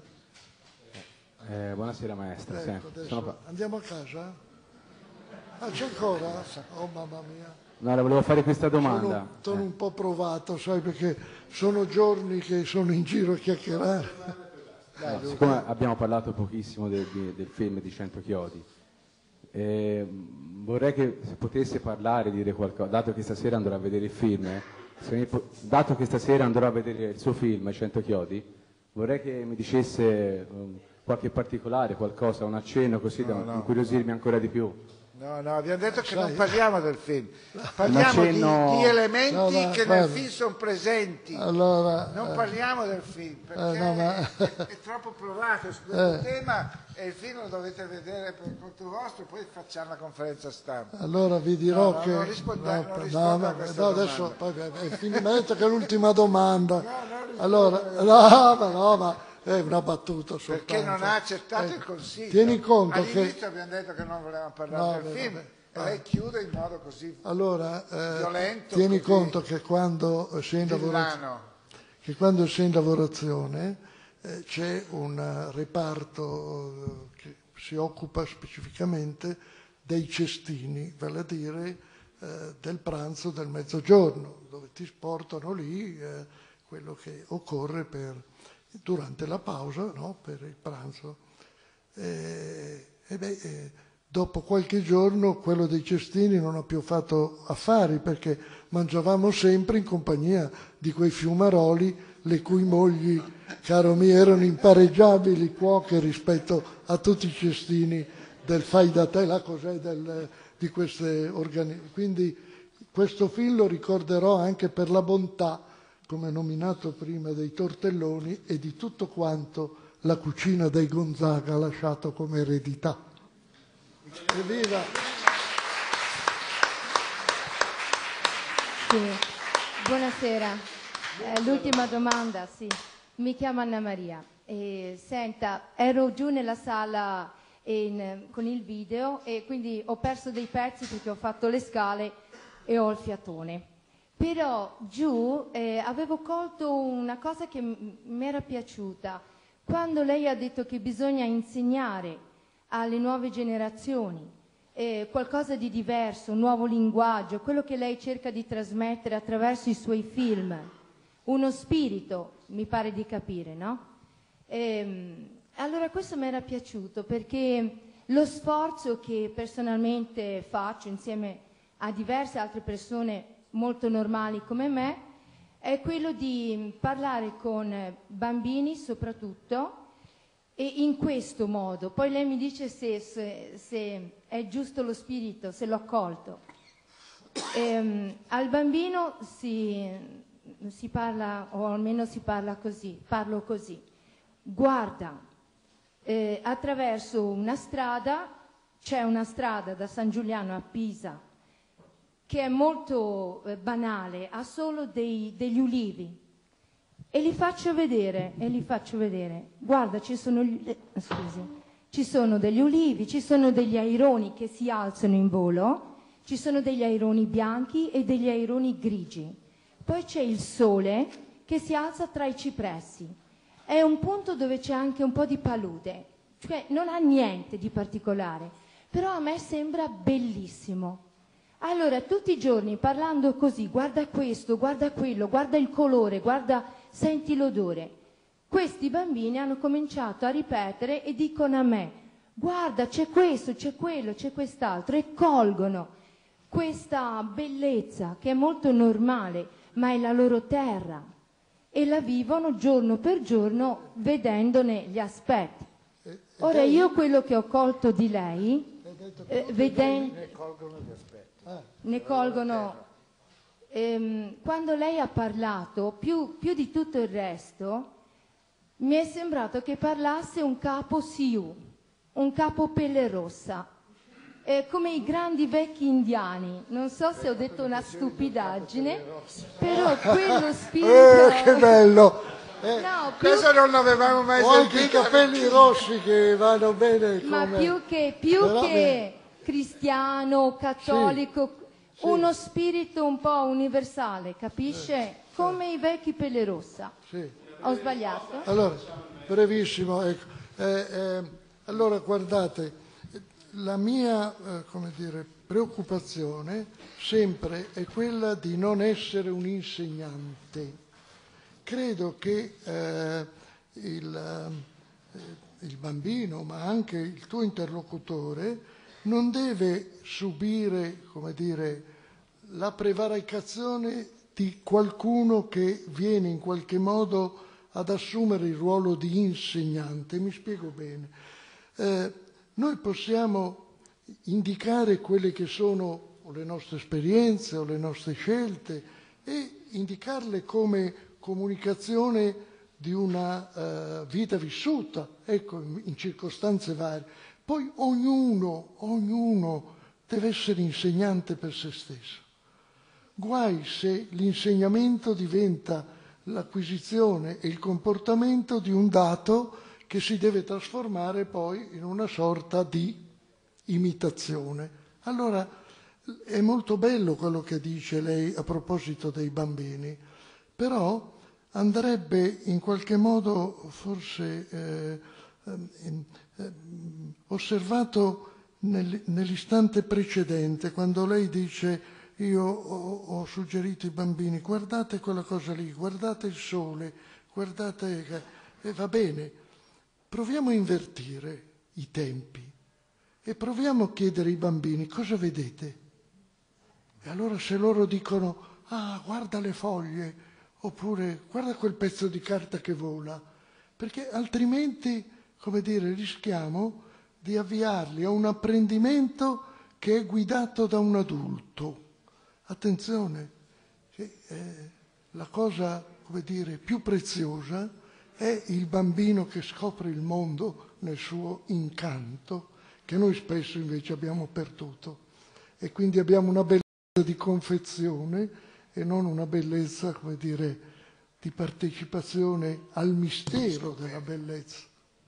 Eh, buonasera maestra. Ecco, Sì, sono qua. Andiamo a casa? Ah, c'è ancora? Oh mamma mia. No, le volevo fare questa domanda. Sono, sono un po' provato, sai, perché sono giorni che sono in giro a chiacchierare. No, siccome abbiamo parlato pochissimo del, del film di Cento chiodi, eh, vorrei che se potesse parlare, dire qualcosa, dato che stasera andrò a vedere il film, eh, se mi, dato che stasera andrò a vedere il suo film, Cento chiodi, vorrei che mi dicesse um, qualche particolare, qualcosa, un accenno, così No, da no, incuriosirmi ancora di più. No, no, abbiamo detto che Sai, non parliamo del film, parliamo di, accenno- di elementi No, no, che guarda. nel film sono presenti. Allora, Non eh, parliamo del film perché eh, no, ma- è, è troppo provato su questo Eh. tema e il film lo dovete vedere per conto vostro, poi facciamo la conferenza stampa. allora vi dirò No, no, che... non risponda- non no, risponda a no, questa no, adesso domanda. poi, è finita che è l'ultima domanda. Allora, no, ma no, ma è una battuta soltanto. Perché non ha accettato Ecco, il consiglio. Tieni conto che... All'inizio abbiamo detto che non volevamo parlare No, del beh, film vabbè. e lei chiude in modo così Allora, eh, violento. tieni così conto che quando sei in lavorazione, villano. che quando sei in lavorazione eh, c'è un eh, reparto eh, che si occupa specificamente dei cestini, vale a dire eh, del pranzo del mezzogiorno, dove ti portano lì eh, quello che occorre per, durante la pausa, no, per il pranzo. Eh, e beh, eh, dopo qualche giorno quello dei cestini non ha più fatto affari perché mangiavamo sempre in compagnia di quei fiumaroli le cui mogli, caro mio, erano impareggiabili cuoche rispetto a tutti i cestini del fai da te, la cos'è del, di queste organizzazioni. Quindi questo film lo ricorderò anche per la bontà, come nominato prima, dei tortelloni e di tutto quanto la cucina dei Gonzaga ha lasciato come eredità. Evviva! Sì. Buonasera, eh, l'ultima domanda, sì. Mi chiamo Anna Maria. E, senta, ero giù nella sala in, con il video e quindi ho perso dei pezzi perché ho fatto le scale e ho il fiatone. Però giù eh, avevo colto una cosa che mi era piaciuta. Quando lei ha detto che bisogna insegnare alle nuove generazioni eh, qualcosa di diverso, un nuovo linguaggio, quello che lei cerca di trasmettere attraverso i suoi film, uno spirito, mi pare di capire, no? Ehm, allora questo mi era piaciuto perché lo sforzo che personalmente faccio insieme a diverse altre persone molto normali come me è quello di parlare con bambini soprattutto e in questo modo. Poi lei mi dice se, se, se è giusto lo spirito, se l'ho colto. Ehm, al bambino si, si parla, o almeno si parla così, parlo così. Guarda, eh, attraverso una strada, c'è una strada da San Giuliano a Pisa, che è molto eh, banale, ha solo dei, degli ulivi. E li faccio vedere, e li faccio vedere. Guarda, ci sono gli, eh, scusi, ci sono degli ulivi, ci sono degli aironi che si alzano in volo, ci sono degli aironi bianchi e degli aironi grigi. Poi c'è il sole che si alza tra i cipressi. È un punto dove c'è anche un po' di palude, cioè non ha niente di particolare, però a me sembra bellissimo. Allora, tutti i giorni parlando così, guarda questo, guarda quello, guarda il colore, guarda, senti l'odore. Questi bambini hanno cominciato a ripetere e dicono a me, guarda, c'è questo, c'è quello, c'è quest'altro, e colgono questa bellezza che è molto normale, ma è la loro terra, e la vivono giorno per giorno vedendone gli aspetti. Ora, io quello che ho colto di lei, eh, vedendo... Ne colgono gli aspetti. Ne colgono... Ehm, quando lei ha parlato, più, più di tutto il resto, mi è sembrato che parlasse un capo Sioux, un capo pelle rossa, eh, come i grandi vecchi indiani. Non so se ho detto una stupidaggine, però quello spirito... Eh, che bello! Eh, No, più- Questo non l'avevamo mai ho anche i sentito. capelli rossi che vanno bene come... Ma più che, più Però che cristiano, cattolico, sì. uno spirito un po' universale, capisce? Come i vecchi pelle rossa. Sì. Ho sbagliato? Allora, brevissimo, ecco. Eh, eh, allora, guardate, la mia eh, come dire, preoccupazione sempre è quella di non essere un insegnante. Credo che eh, il, eh, il bambino, ma anche il tuo interlocutore, non deve subire, come dire, la prevaricazione di qualcuno che viene in qualche modo ad assumere il ruolo di insegnante. Mi spiego bene. Eh, noi possiamo indicare quelle che sono o le nostre esperienze o le nostre scelte e indicarle come comunicazione di una uh, vita vissuta, ecco, in, in circostanze varie. Poi ognuno, ognuno deve essere insegnante per se stesso. Guai se l'insegnamento diventa l'acquisizione e il comportamento di un dato che si deve trasformare poi in una sorta di imitazione. Allora è molto bello quello che dice lei a proposito dei bambini, però andrebbe in qualche modo forse eh, eh, eh, osservato nel, nell'istante precedente, quando lei dice io ho, ho suggerito ai bambini guardate quella cosa lì, guardate il sole, guardate, e va bene, proviamo a invertire i tempi e proviamo a chiedere ai bambini cosa vedete. E allora se loro dicono ah guarda le foglie, oppure guarda quel pezzo di carta che vola, perché altrimenti, come dire, rischiamo di avviarli a un apprendimento che è guidato da un adulto. Attenzione, eh, la cosa, come dire, più preziosa è il bambino che scopre il mondo nel suo incanto, che noi spesso invece abbiamo perduto. E quindi abbiamo una bellezza di confezione e non una bellezza, come dire, di partecipazione al mistero della bellezza.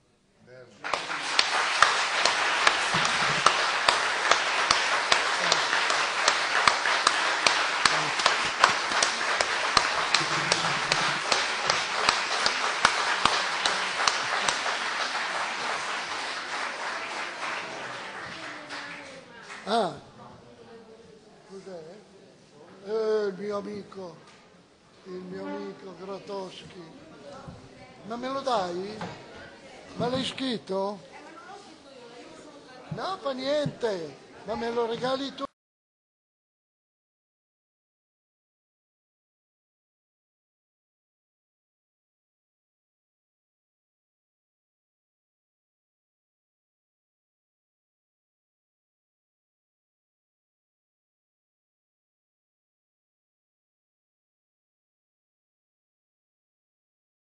Ah, cos'è? Eh, il mio amico, il mio amico Grotowski. Ma me lo dai? Ma l'hai scritto? No, fa niente, ma me lo regali tu.